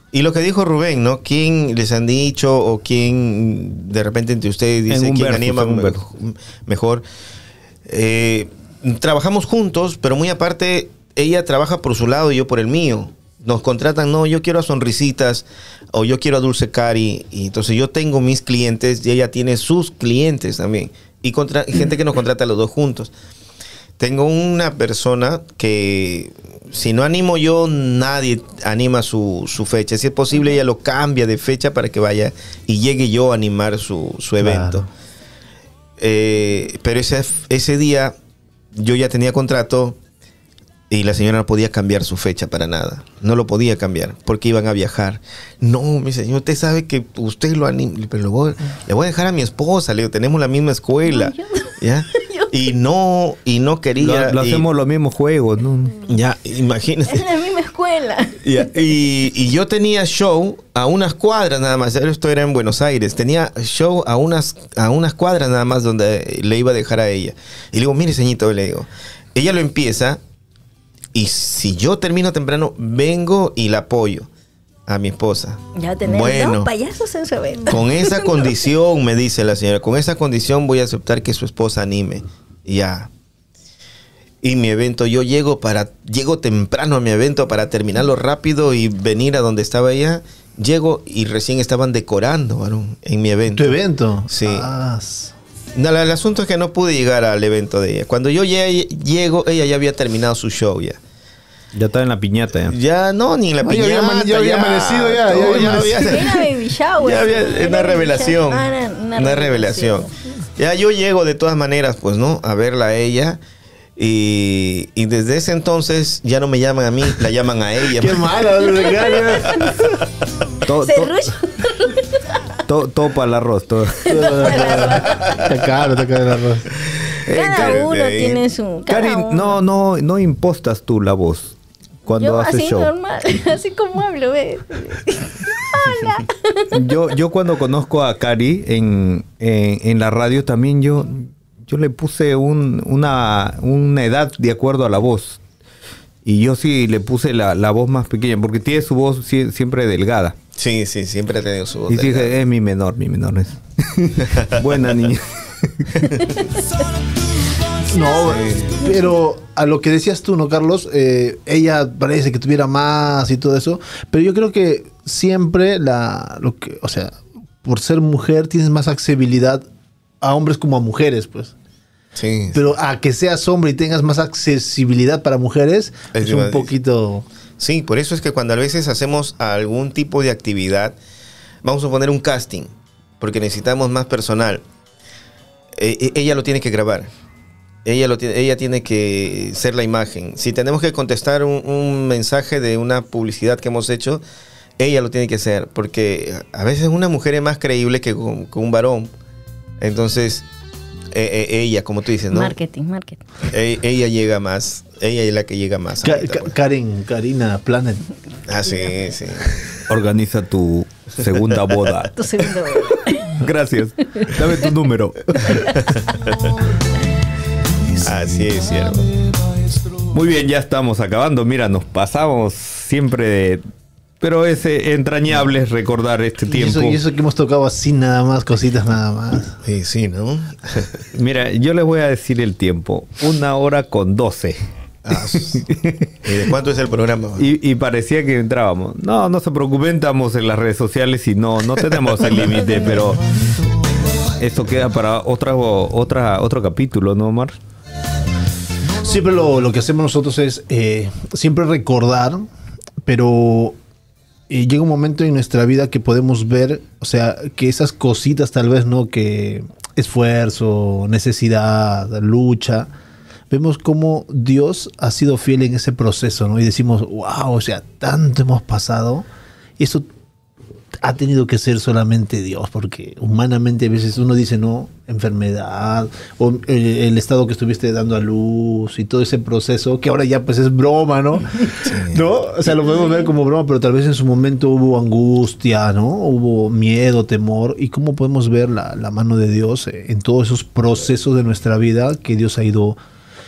y lo que dijo Rubén, ¿no? ¿Quién les han dicho o quién de repente entre ustedes dice quién versus, anima me- mejor? Eh, trabajamos juntos, pero muy aparte, ella trabaja por su lado y yo por el mío. Nos contratan, no, yo quiero a Sonrisitas o yo quiero a Dulce Cari. Y entonces yo tengo mis clientes y ella tiene sus clientes también. Y contra, gente que nos contrata a los dos juntos. Tengo una persona que si no animo yo, nadie anima su, su fecha. Si es posible, ella lo cambia de fecha para que vaya y llegue yo a animar su, su evento. Claro. Eh, pero ese, ese día yo ya tenía contrato y la señora no podía cambiar su fecha para nada. No lo podía cambiar porque iban a viajar. No, mi señor, usted sabe que usted lo anima, pero lo voy- le voy a dejar a mi esposa. Le digo, tenemos la misma escuela. No, yo- ¿Ya? yo- Y no, y no quería. Lo, lo y- hacemos los mismos juegos, ¿no? Ya, imagínese. Es la misma escuela. Ya, Y, y yo tenía show a unas cuadras nada más. Esto era en Buenos Aires. Tenía show a unas, a unas cuadras nada más donde le iba a dejar a ella. Y le digo, mire, señorito, le digo, ella lo empieza y si yo termino temprano, vengo y la apoyo a mi esposa. Ya tenemos Bueno. dos payasos en su evento. Con esa condición, me dice la señora, con esa condición voy a aceptar que su esposa anime. Ya. Y mi evento, yo llego para, llego temprano a mi evento para terminarlo rápido y venir a donde estaba ella. Llego y recién estaban decorando, varón, en mi evento. ¿Tu evento? Sí. Ah, s- No, la- el asunto es que no pude llegar al evento de ella. Cuando yo lle- llego, ella ya había terminado su show ya. Ya está en la piñata. Ya. Ya no, ni en la No, ya piñata. había amane- ya había amanecido, ya, todo, ya había amanecido. Era baby shower. Ya había Era una baby revelación. shower. Ah, era Una, revelación. Ya yo llego de todas maneras, pues, ¿no? A verla a ella. Y, y desde ese entonces ya no me llaman a mí, la llaman a ella. Qué malo, To- to- Serrucho. to- todo para el arroz. Todo. Está caro, está caro el arroz. Cada Cari, uno eh, tiene su. Cada Cari, uno. no, no, no impostas tú la voz cuando Yo haces así show. normal, así como hablo, ¿ves? Hola. Yo, yo cuando conozco a Cari en, en, en la radio también yo, yo le puse un, una, una edad de acuerdo a la voz. Y yo sí le puse la, la voz más pequeña, porque tiene su voz sie- siempre delgada. Sí, sí, siempre ha tenido su voz. Y sí, delgada. es mi menor, mi menor es. Buena niña. No, pero a lo que decías tú, ¿no, Carlos? Eh, ella parece que tuviera más y todo eso, pero yo creo que siempre la, lo que, o sea, por ser mujer tienes más accesibilidad a hombres como a mujeres, pues. Sí. Pero a que seas hombre y tengas más accesibilidad para mujeres Es es un más poquito... Sí, por eso es que cuando a veces hacemos algún tipo de actividad, vamos a poner un casting, porque necesitamos más personal. Eh, eh, ella lo tiene que grabar. Ella, lo tiene, ella tiene que ser la imagen. Si tenemos que contestar un, un mensaje de una publicidad que hemos hecho, ella lo tiene que hacer, porque a veces una mujer es más creíble que con, con un varón. Entonces, eh, eh, ella, como tú dices, ¿no? Marketing, marketing. E- ella llega más. Ella es la que llega más. Ka- ahorita, Ka- pues. Karen, Karina Planet. Ah, sí, sí. Organiza tu segunda boda. Tu segundo. Gracias. Dame tu número. Así es, cierto. Muy bien, ya estamos acabando. Mira, nos pasamos siempre de... Pero es eh, entrañable recordar este Y tiempo. eso, y eso que hemos tocado así nada más, cositas nada más. Sí, sí, ¿no? Mira, yo les voy a decir el tiempo. Una hora con doce. Ah, ¿y de cuánto es el programa? Y, y parecía que entrábamos. No, no se preocupen, estamos en las redes sociales y no, no tenemos el límite, pero esto queda para otra, otra, otro capítulo, ¿no, Omar? Siempre lo, lo que hacemos nosotros es eh, siempre recordar, pero eh, llega un momento en nuestra vida que podemos ver, o sea, que esas cositas tal vez, ¿no? Que esfuerzo, necesidad, lucha, vemos cómo Dios ha sido fiel en ese proceso, ¿no? Y decimos, wow, o sea, tanto hemos pasado, y eso ha tenido que ser solamente Dios, porque humanamente a veces uno dice, no, enfermedad, o el, el estado que estuviste dando a luz y todo ese proceso, que ahora ya pues es broma, ¿no? ¿No? O sea, lo podemos ver como broma, pero tal vez en su momento hubo angustia, ¿no? Hubo miedo, temor, y cómo podemos ver la, la mano de Dios en todos esos procesos de nuestra vida que Dios ha ido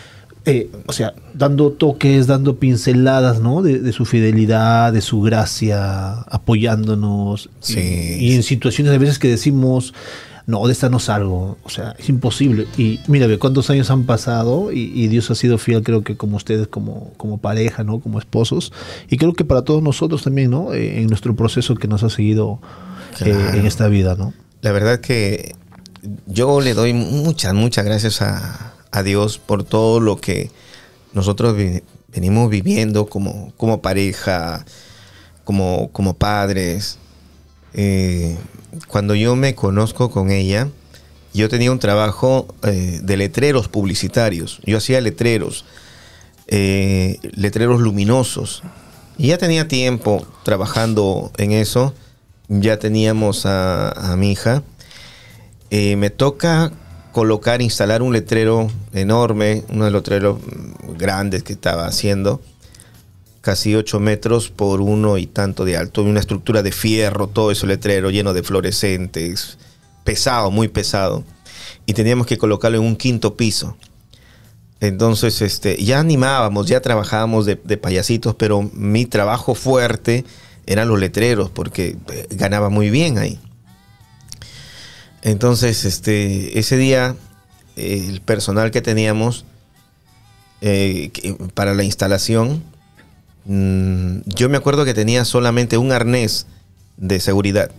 eh, o sea, dando toques, dando pinceladas, ¿no? De, de su fidelidad, de su gracia, apoyándonos. Sí. Y, y en situaciones de veces que decimos, no, de esta no salgo. O sea, es imposible. Y mira, ve cuántos años han pasado y, y Dios ha sido fiel, creo que como ustedes, como, como pareja, ¿no? Como esposos. Y creo que para todos nosotros también, ¿no? Eh, en nuestro proceso que nos ha seguido eh, Claro. en esta vida, ¿no? La verdad que yo le doy muchas, muchas gracias a, a Dios por todo lo que nosotros vi- venimos viviendo como, como pareja, como, como padres. Eh, cuando yo me conozco con ella, yo tenía un trabajo eh, de letreros publicitarios. Yo hacía letreros, eh, letreros luminosos. Y ya tenía tiempo trabajando en eso. Ya teníamos a, a mi hija. Eh, me toca colocar, instalar un letrero enorme, uno de los letreros grandes que estaba haciendo, casi ocho metros por uno y tanto de alto, una estructura de fierro, todo ese letrero lleno de fluorescentes, pesado, muy pesado, y teníamos que colocarlo en un quinto piso. Entonces, este, ya animábamos, ya trabajábamos de, de payasitos, pero mi trabajo fuerte eran los letreros, porque eh, ganaba muy bien ahí. Entonces, este, ese día, eh, el personal que teníamos eh, que, para la instalación, mmm, yo me acuerdo que tenía solamente un arnés de seguridad.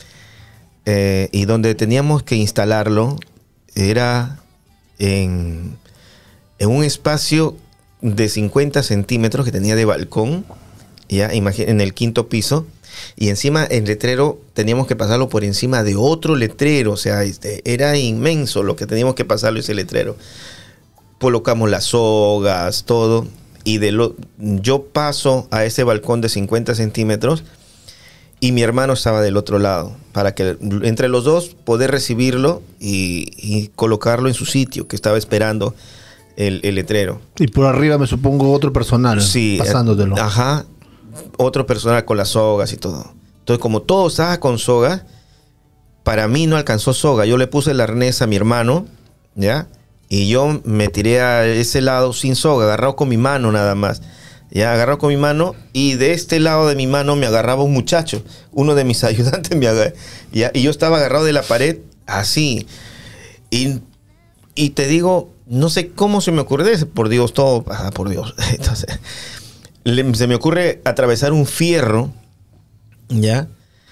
Eh, y donde teníamos que instalarlo era en, en un espacio de cincuenta centímetros que tenía de balcón, ya, imagina, en el quinto piso. Y encima el letrero teníamos que pasarlo por encima de otro letrero. O sea, este, era inmenso lo que teníamos que pasarlo ese letrero. Colocamos las sogas, todo. Y de lo, yo paso a ese balcón de cincuenta centímetros y mi hermano estaba del otro lado. Para que entre los dos poder recibirlo y, y colocarlo en su sitio, que estaba esperando el, el letrero. Y por arriba me supongo otro personal Sí, pasándotelo. eh, Ajá. Otro personal con las sogas y todo. Entonces, como todo estaba con soga, para mí no alcanzó soga. Yo le puse el arnés a mi hermano, ¿ya? Y yo me tiré a ese lado sin soga, agarrado con mi mano nada más. Ya, agarrado con mi mano, y de este lado de mi mano me agarraba un muchacho. Uno de mis ayudantes me agarraba. ¿Ya? Y yo estaba agarrado de la pared así. Y, y te digo, no sé cómo se me ocurrió, por Dios, todo, ah, por Dios. Entonces... Le, se me ocurre atravesar un fierro, ¿ya?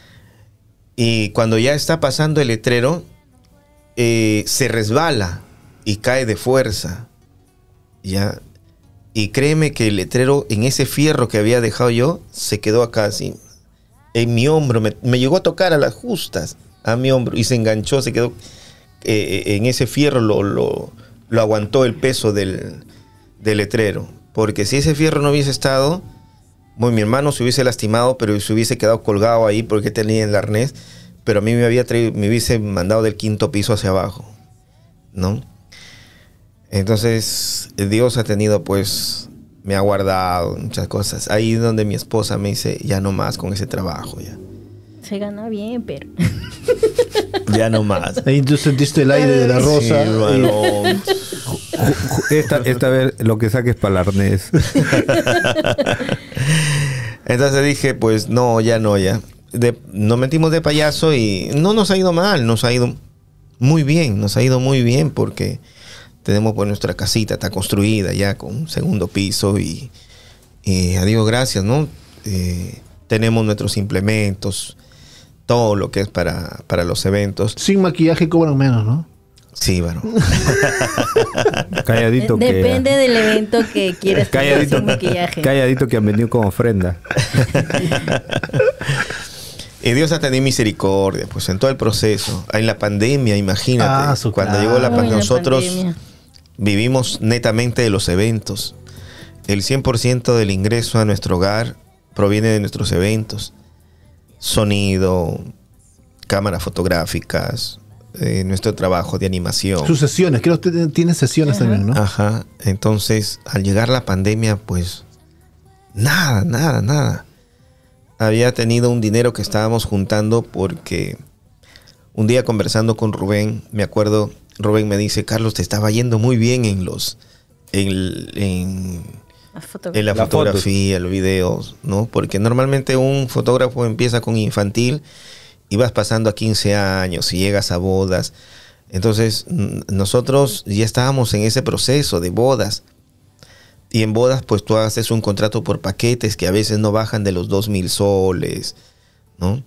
Y cuando ya está pasando el letrero, eh, se resbala y cae de fuerza, ¿ya? Y créeme que el letrero en ese fierro que había dejado yo, se quedó acá así, en mi hombro, me, me llegó a tocar a las justas, a mi hombro, y se enganchó, se quedó eh, en ese fierro, lo, lo, lo aguantó el peso del, del letrero. Porque si ese fierro no hubiese estado, bueno, mi hermano se hubiese lastimado, pero se hubiese quedado colgado ahí porque tenía el arnés, pero a mí me, había traído, me hubiese mandado del quinto piso hacia abajo, ¿no? Entonces, Dios ha tenido, pues, me ha guardado muchas cosas. Ahí es donde mi esposa me dice, ya no más con ese trabajo, ya. Se gana bien, pero... Ya no más. Ahí tú sentiste el aire de la rosa. Sí, hermano. Esta, esta vez lo que saques para el arnés. Entonces dije, pues no, ya no, ya. De, nos metimos de payaso y no nos ha ido mal, nos ha ido muy bien, nos ha ido muy bien porque tenemos pues nuestra casita, está construida ya con un segundo piso y, y a Dios gracias, ¿no? Eh, tenemos nuestros implementos, todo lo que es para, para los eventos. Sin maquillaje cobran menos, ¿no? Sí, bueno. Calladito que... Depende del evento que quieras tener Calladito, sin maquillaje. calladito que han venido como ofrenda. Y Dios ha tenido misericordia, pues en todo el proceso. En la pandemia, imagínate. Ah, su cuando claro. llegó la Uy, pandemia, la nosotros pandemia. vivimos netamente de los eventos. El cien por ciento del ingreso a nuestro hogar proviene de nuestros eventos. Sonido, cámaras fotográficas, eh, nuestro trabajo de animación. Sus sesiones, creo que usted tiene sesiones Ajá. también, ¿no? Ajá. Entonces, al llegar la pandemia, pues nada, nada, nada. Había tenido un dinero que estábamos juntando porque un día conversando con Rubén, me acuerdo, Rubén me dice, Carlos, te estaba yendo muy bien en los, en, en, La fotografía. en la Las fotografía, los videos, ¿no? Porque normalmente un fotógrafo empieza con infantil y vas pasando a quince años y llegas a bodas. Entonces, n- nosotros ya estábamos en ese proceso de bodas. Y en bodas, pues tú haces un contrato por paquetes que a veces no bajan de los dos mil soles, ¿no?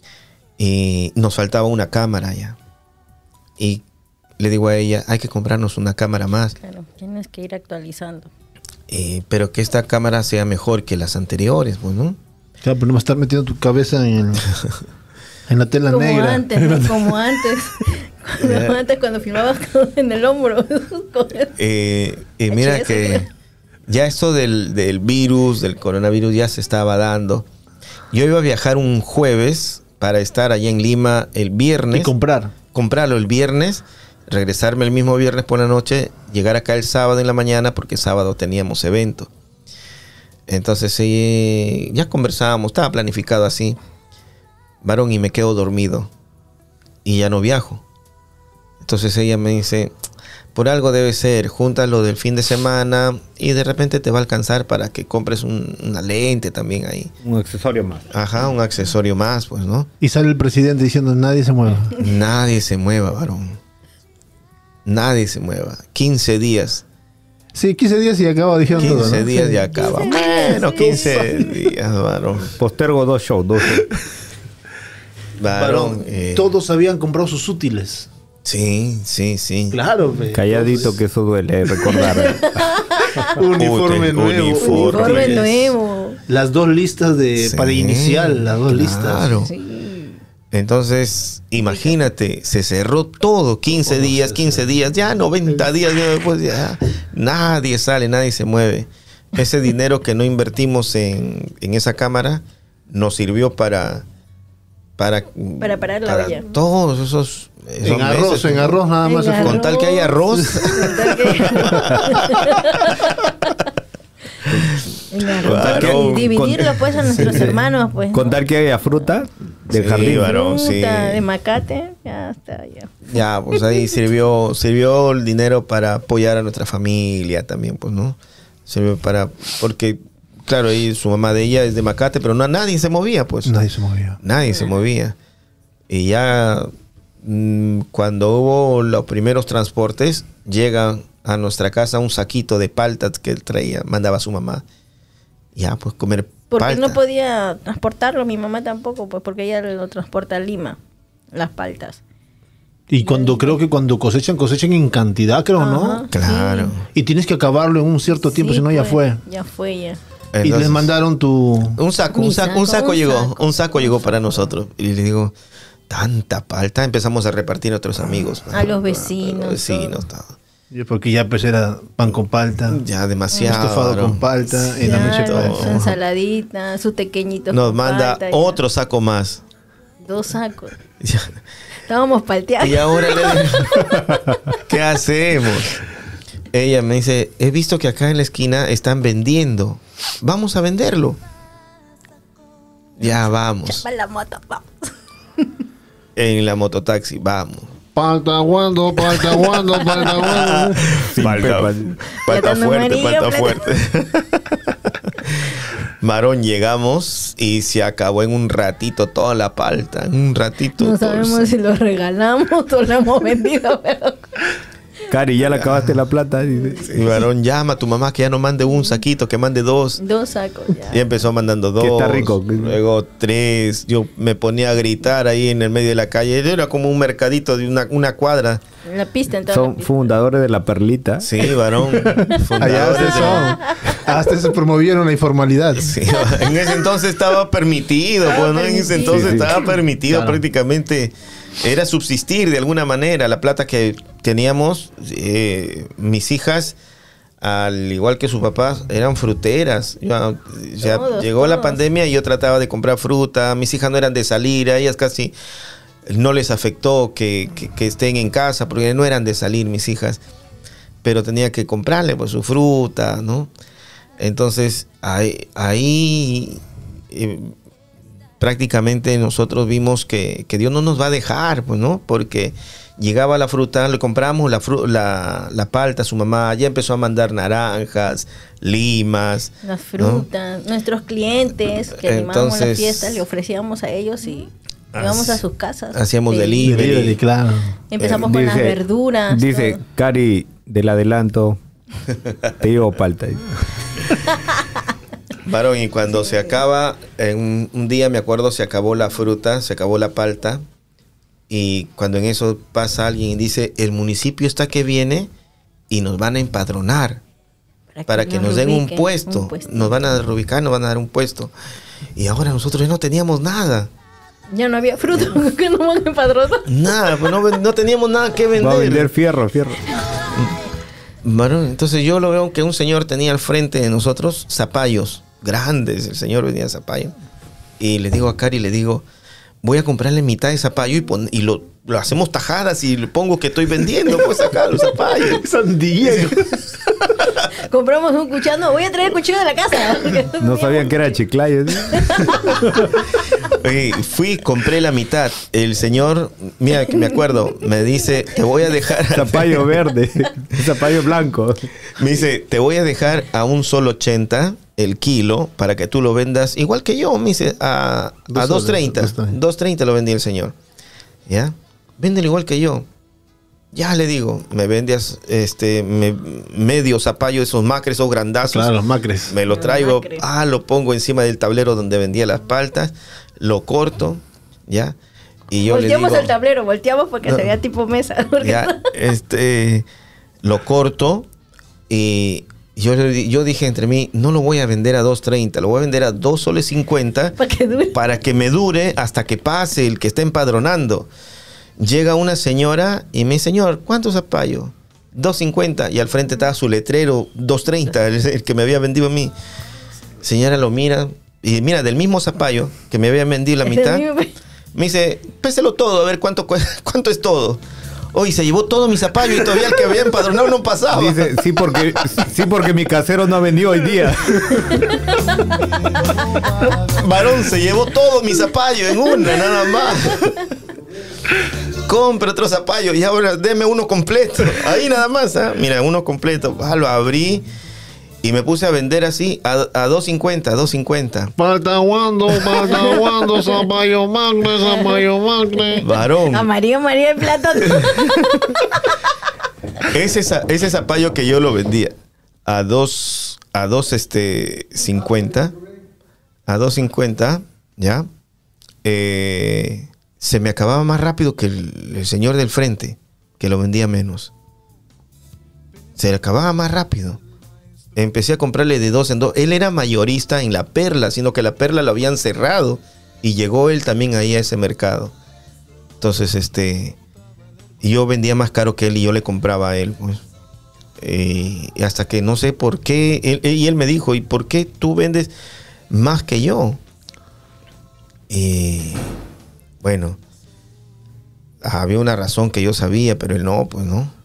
Y nos faltaba una cámara ya. Y le digo a ella, hay que comprarnos una cámara más. Claro, tienes que ir actualizando. Eh, pero que esta cámara sea mejor que las anteriores, pues, ¿no? Claro, pero no me estás metiendo tu cabeza en, el- en la tela Como negra. antes, ¿no? Como antes. Como antes cuando filmabas con- en el hombro. Con el- Eh, y mira H S, que creo. ya esto del, del virus, del coronavirus ya se estaba dando. Yo iba a viajar un jueves para estar allá en Lima el viernes. Y comprar. comprarlo el viernes, regresarme el mismo viernes por la noche, llegar acá el sábado en la mañana porque sábado teníamos evento. Entonces eh, ya conversábamos, estaba planificado así. Varón, y me quedo dormido y ya no viajo. Entonces ella me dice, por algo debe ser, júntalo del fin de semana y de repente te va a alcanzar para que compres un- una lente también ahí. Un accesorio más. Ajá, un accesorio más, pues, ¿no? Y sale el presidente diciendo nadie se mueva. Nadie se mueva, varón. Nadie se mueva. quince días. Sí, quince días y acaba dijeron todo, quince ¿no? días Sí. ya acaba. quince días, Bueno, sí. quince días, varón. Postergo dos shows, dos shows. Varón. Varón, eh, todos habían comprado sus útiles. Sí, sí, sí. Claro, pe. Calladito que eso duele recordar. Uniforme Ute- nuevo. uniforme. Uniforme Formes. nuevo. Las dos listas de Sí, para inicial, las dos listas. Claro. Sí. Entonces, imagínate, se cerró todo. quince días, quince días, ya noventa días ya después, ya nadie sale, nadie se mueve. Ese dinero que no invertimos en, en esa cámara nos sirvió para para, Para parar la olla. todos esos, esos En arroz, meses, en ¿no? arroz nada más. En se fue. Con tal que haya arroz. Con tal que- En arroz. Varón, Y dividirlo con- pues a nuestros hermanos, pues. ¿no? Contar que haya fruta del Sí, jardín. varón, sí. Fruta, de macate, ya está, ya. Ya, pues ahí sirvió, sirvió el dinero para apoyar a nuestra familia también, pues, ¿no? Sirvió para, porque, claro, ahí su mamá de ella es de Macate, pero no, nadie se movía, pues. Nadie se movía. Nadie se movía. Y ya mm, cuando hubo los primeros transportes, llega a nuestra casa un saquito de paltas que él traía, mandaba a su mamá. Ya, pues comer Porque palta. no podía transportarlo, mi mamá tampoco, pues porque ella lo transporta a Lima, las paltas. Y cuando creo que cuando cosechan, cosechan en cantidad, creo, ¿no? Ajá, Claro. Y tienes que acabarlo en un cierto tiempo, Sí, si no ya pues, fue. Ya fue, ya. Y Entonces, les mandaron tu... Un saco, Mi un saco, un saco, saco un llegó, saco, un saco un llegó saco. para nosotros. Y le digo, tanta palta, empezamos a repartir a otros amigos. A los vecinos, A los vecinos, todo. Porque ya pues era pan con palta, Ya demasiado. estofado varón. con palta, en la noche Claro, pues. su ensaladita, su tequeñito. Nos con manda palta, ya. otro saco más. Dos sacos. Ya. Estábamos palteados. Y ahora le digo, ¿qué hacemos? Ella me dice, he visto que acá en la esquina están vendiendo. Vamos a venderlo. Ya vamos. Chapa la moto, vamos. En la mototaxi, vamos. Palta guando, palta guando, palta guando. Falta, falta Plátano fuerte, amarillo, falta fuerte. Marón, llegamos y se acabó en un ratito toda la palta. En un ratito. No todo sabemos se- si lo regalamos o lo hemos vendido, pero Cari, ¿ya le acabaste la plata? Dice. Y Marón, llama a tu mamá que ya no mande un saquito, que mande dos. dos sacos Y ya. empezó mandando dos. Que está rico. Luego tres. Yo me ponía a gritar ahí en el medio de la calle. Era como un mercadito de una, una cuadra. En la pista, en toda la Son pista. fundadores de la Perlita. Sí, varón. Allá Fundadores hasta de- son. Hasta se promovieron la informalidad. Sí, en ese entonces estaba permitido, pues, ¿no? En ese permitido. entonces Sí, sí. estaba permitido Claro. prácticamente. Era subsistir de alguna manera. La plata que teníamos, eh, mis hijas, al igual que sus papás, eran fruteras. Ya, ya Todos, llegó la todos. pandemia y yo trataba de comprar fruta. Mis hijas no eran de salir, a ellas casi no les afectó que, que- que estén en casa, porque no eran de salir mis hijas. Pero tenía que comprarle pues su fruta, ¿no? Entonces ahí, ahí eh, prácticamente nosotros vimos que, que Dios no nos va a dejar, pues, ¿no? Porque llegaba la fruta, le compramos la, fru la, la palta a su mamá, ya empezó a mandar naranjas, limas. Las frutas, ¿no? Nuestros clientes que animábamos Entonces, las fiestas, le ofrecíamos a ellos y íbamos a sus casas. Hacíamos Sí. delivery. Delivery, claro. Empezamos Eh, con dice- las verduras. Dice, todo. Cari, del adelanto, te llevo palta. Varón, y cuando se acaba, en un, un día me acuerdo, se acabó la fruta, se acabó la palta, y cuando en eso pasa alguien y dice, el municipio está que viene y nos van a empadronar para que nos den un ubiquen, puesto, un puesto. nos van a reubicar, nos van a dar un puesto. Y ahora nosotros ya no teníamos nada, Ya no había fruta, que no van a empadronar. nada, pues no, ven- no teníamos nada que vender. Va a vender fierro, fierro. Varón, entonces yo lo veo que un señor tenía al frente de nosotros zapallos grandes, el señor venía de zapallo. Y le digo a Cari, le digo, voy a comprarle mitad de zapallo y, pon- y lo, lo hacemos tajadas y le pongo que estoy vendiendo, pues acá los zapallos. Sandía. Compramos un cuchillo. No, voy a traer el cuchillo de la casa. No sabían que era chiclayo. ¿sí? Oye, fui, compré la mitad. El señor, mira, que me acuerdo, me dice, te voy a dejar... Zapallo verde, zapallo blanco. Me dice, te voy a dejar a un solo ochenta el kilo para que tú lo vendas igual que yo. Me dice, a, Dos a dos soles, treinta. dos treinta. dos treinta lo vendía el señor. ¿Ya? Véndelo igual que yo. Ya le digo, me vendes este me- medio zapallo, esos macres, esos grandazos. Claro, los macres. Me lo Los traigo, macres. ah, lo pongo encima del tablero donde vendía las paltas, lo corto, ¿ya? Y yo Volteamos le digo, el tablero, volteamos porque No. se veía tipo mesa. porque- ya, este, lo corto y yo, le di- yo dije entre mí, no lo voy a vender a dos treinta, lo voy a vender a dos soles cincuenta Para que dure. para que me dure hasta que pase el que está empadronando. Llega una señora y me dice, señor, ¿cuánto zapallo? dos cincuenta, y al frente estaba su letrero, dos treinta, el, el que me había vendido a mí. Señora lo mira y mira, del mismo zapallo que me había vendido la mitad, me dice, péselo todo, a ver cuánto, cu- cuánto es todo. Hoy se llevó todo mi zapallo y todavía el que había empadronado no pasaba. Dice, sí porque, sí, porque mi casero no vendió hoy día. Varón, se llevó todo mi zapallo en una, nada más. Compre otro zapallo y ahora deme uno completo. Ahí nada más, ¿ah? Mira, uno completo. Ah, lo abrí y me puse a vender así a, a dos cincuenta, dos cincuenta. Pataguando, pataguando, zapallo magne, zapallo magne. Varón, A María María el plato. ese, za- ese zapallo que yo lo vendía a dos, a dos este, cincuenta, a dos cincuenta, ¿ya? Eh, se me acababa más rápido que el, el señor del frente, que lo vendía menos. Se le acababa más rápido. Empecé a comprarle de dos en dos. Él era mayorista en La Perla, sino que La Perla lo habían cerrado. Y llegó él también ahí a ese mercado. Entonces, este... yo vendía más caro que él y yo le compraba a él, pues. Eh, y hasta que no sé por qué... Él, él- y él me dijo, ¿y por qué tú vendes más que yo? Y... bueno... había una razón que yo sabía, pero él no, pues no.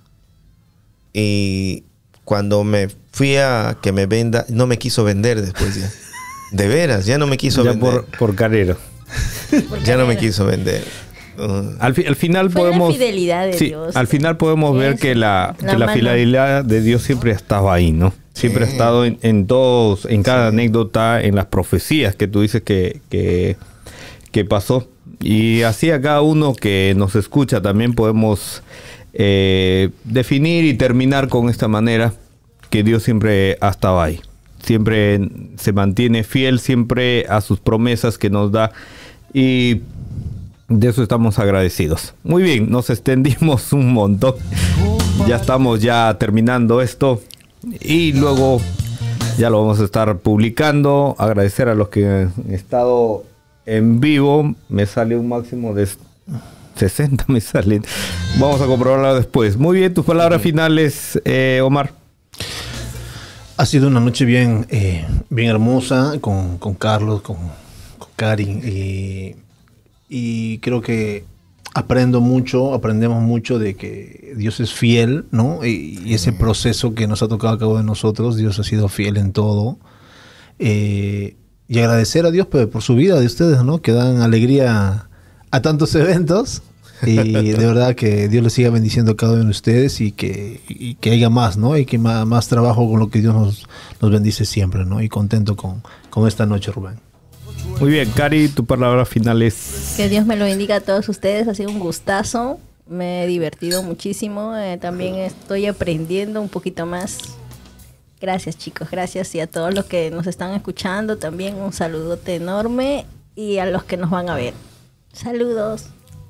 Y cuando me fui a que me venda, no me quiso vender después ya. De veras, ya no me quiso Ya vender. por, por carrero. Ya no me quiso vender. Uh, Al, fi- al final Fue la podemos. fidelidad de sí, Dios. al final podemos ver Eso. que la, La que la mano. fidelidad de Dios siempre ha estado ahí, ¿no? Siempre Sí. ha estado en, en todos, en cada anécdota, en las profecías que tú dices que, que, que pasó. Y así a cada uno que nos escucha también podemos eh, definir y terminar con esta manera, que Dios siempre ha estado ahí. Siempre se mantiene fiel, siempre a sus promesas que nos da. Y de eso estamos agradecidos. Muy bien, nos extendimos un montón. Ya estamos ya terminando esto. Y luego ya lo vamos a estar publicando. Agradecer a los que han estado en vivo. Me sale un máximo de sesenta, me salen. Vamos a comprobarlo después. Muy bien, tus palabras finales, eh, Omar. Ha sido una noche bien, eh, bien hermosa con, con Carlos, con, con Karin. Y, y creo que aprendo mucho, aprendemos mucho de que Dios es fiel, ¿no? Y, y ese proceso que nos ha tocado a cabo de nosotros, Dios ha sido fiel en todo. Eh, y agradecer a Dios pues, por su vida de ustedes, ¿no? Que dan alegría a tantos eventos. Y de verdad que Dios les siga bendiciendo a cada uno de ustedes y que, y que haya más, ¿no? Y que más, más trabajo con lo que Dios nos, nos bendice siempre, ¿no? Y contento con, con esta noche, Rubén. Muy bien, Cari, tu palabra final es... Que Dios me lo bendiga a todos ustedes. Ha sido un gustazo. Me he divertido muchísimo. Eh, también estoy aprendiendo un poquito más. Gracias, chicos. Gracias. Y a todos los que nos están escuchando también un saludote enorme. Y a los que nos van a ver. Saludos.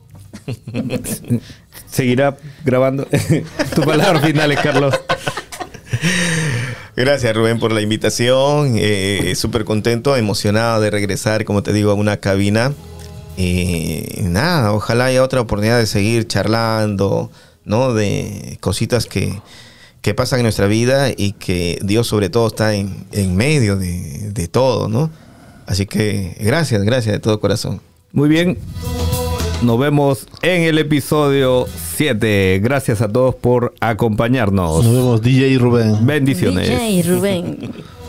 Seguirá grabando. Tu palabra final es, Carlos. Gracias, Rubén, por la invitación. Eh, Súper contento, emocionado de regresar, como te digo, a una cabina. Eh, nada, ojalá haya otra oportunidad de seguir charlando, ¿no? De cositas que, que pasan en nuestra vida y que Dios sobre todo está en, en medio de, de todo, ¿no? Así que gracias, gracias de todo corazón. Muy bien. Nos vemos en el episodio siete. Gracias a todos por acompañarnos. Nos vemos, D J Rubén. Bendiciones. D J Rubén.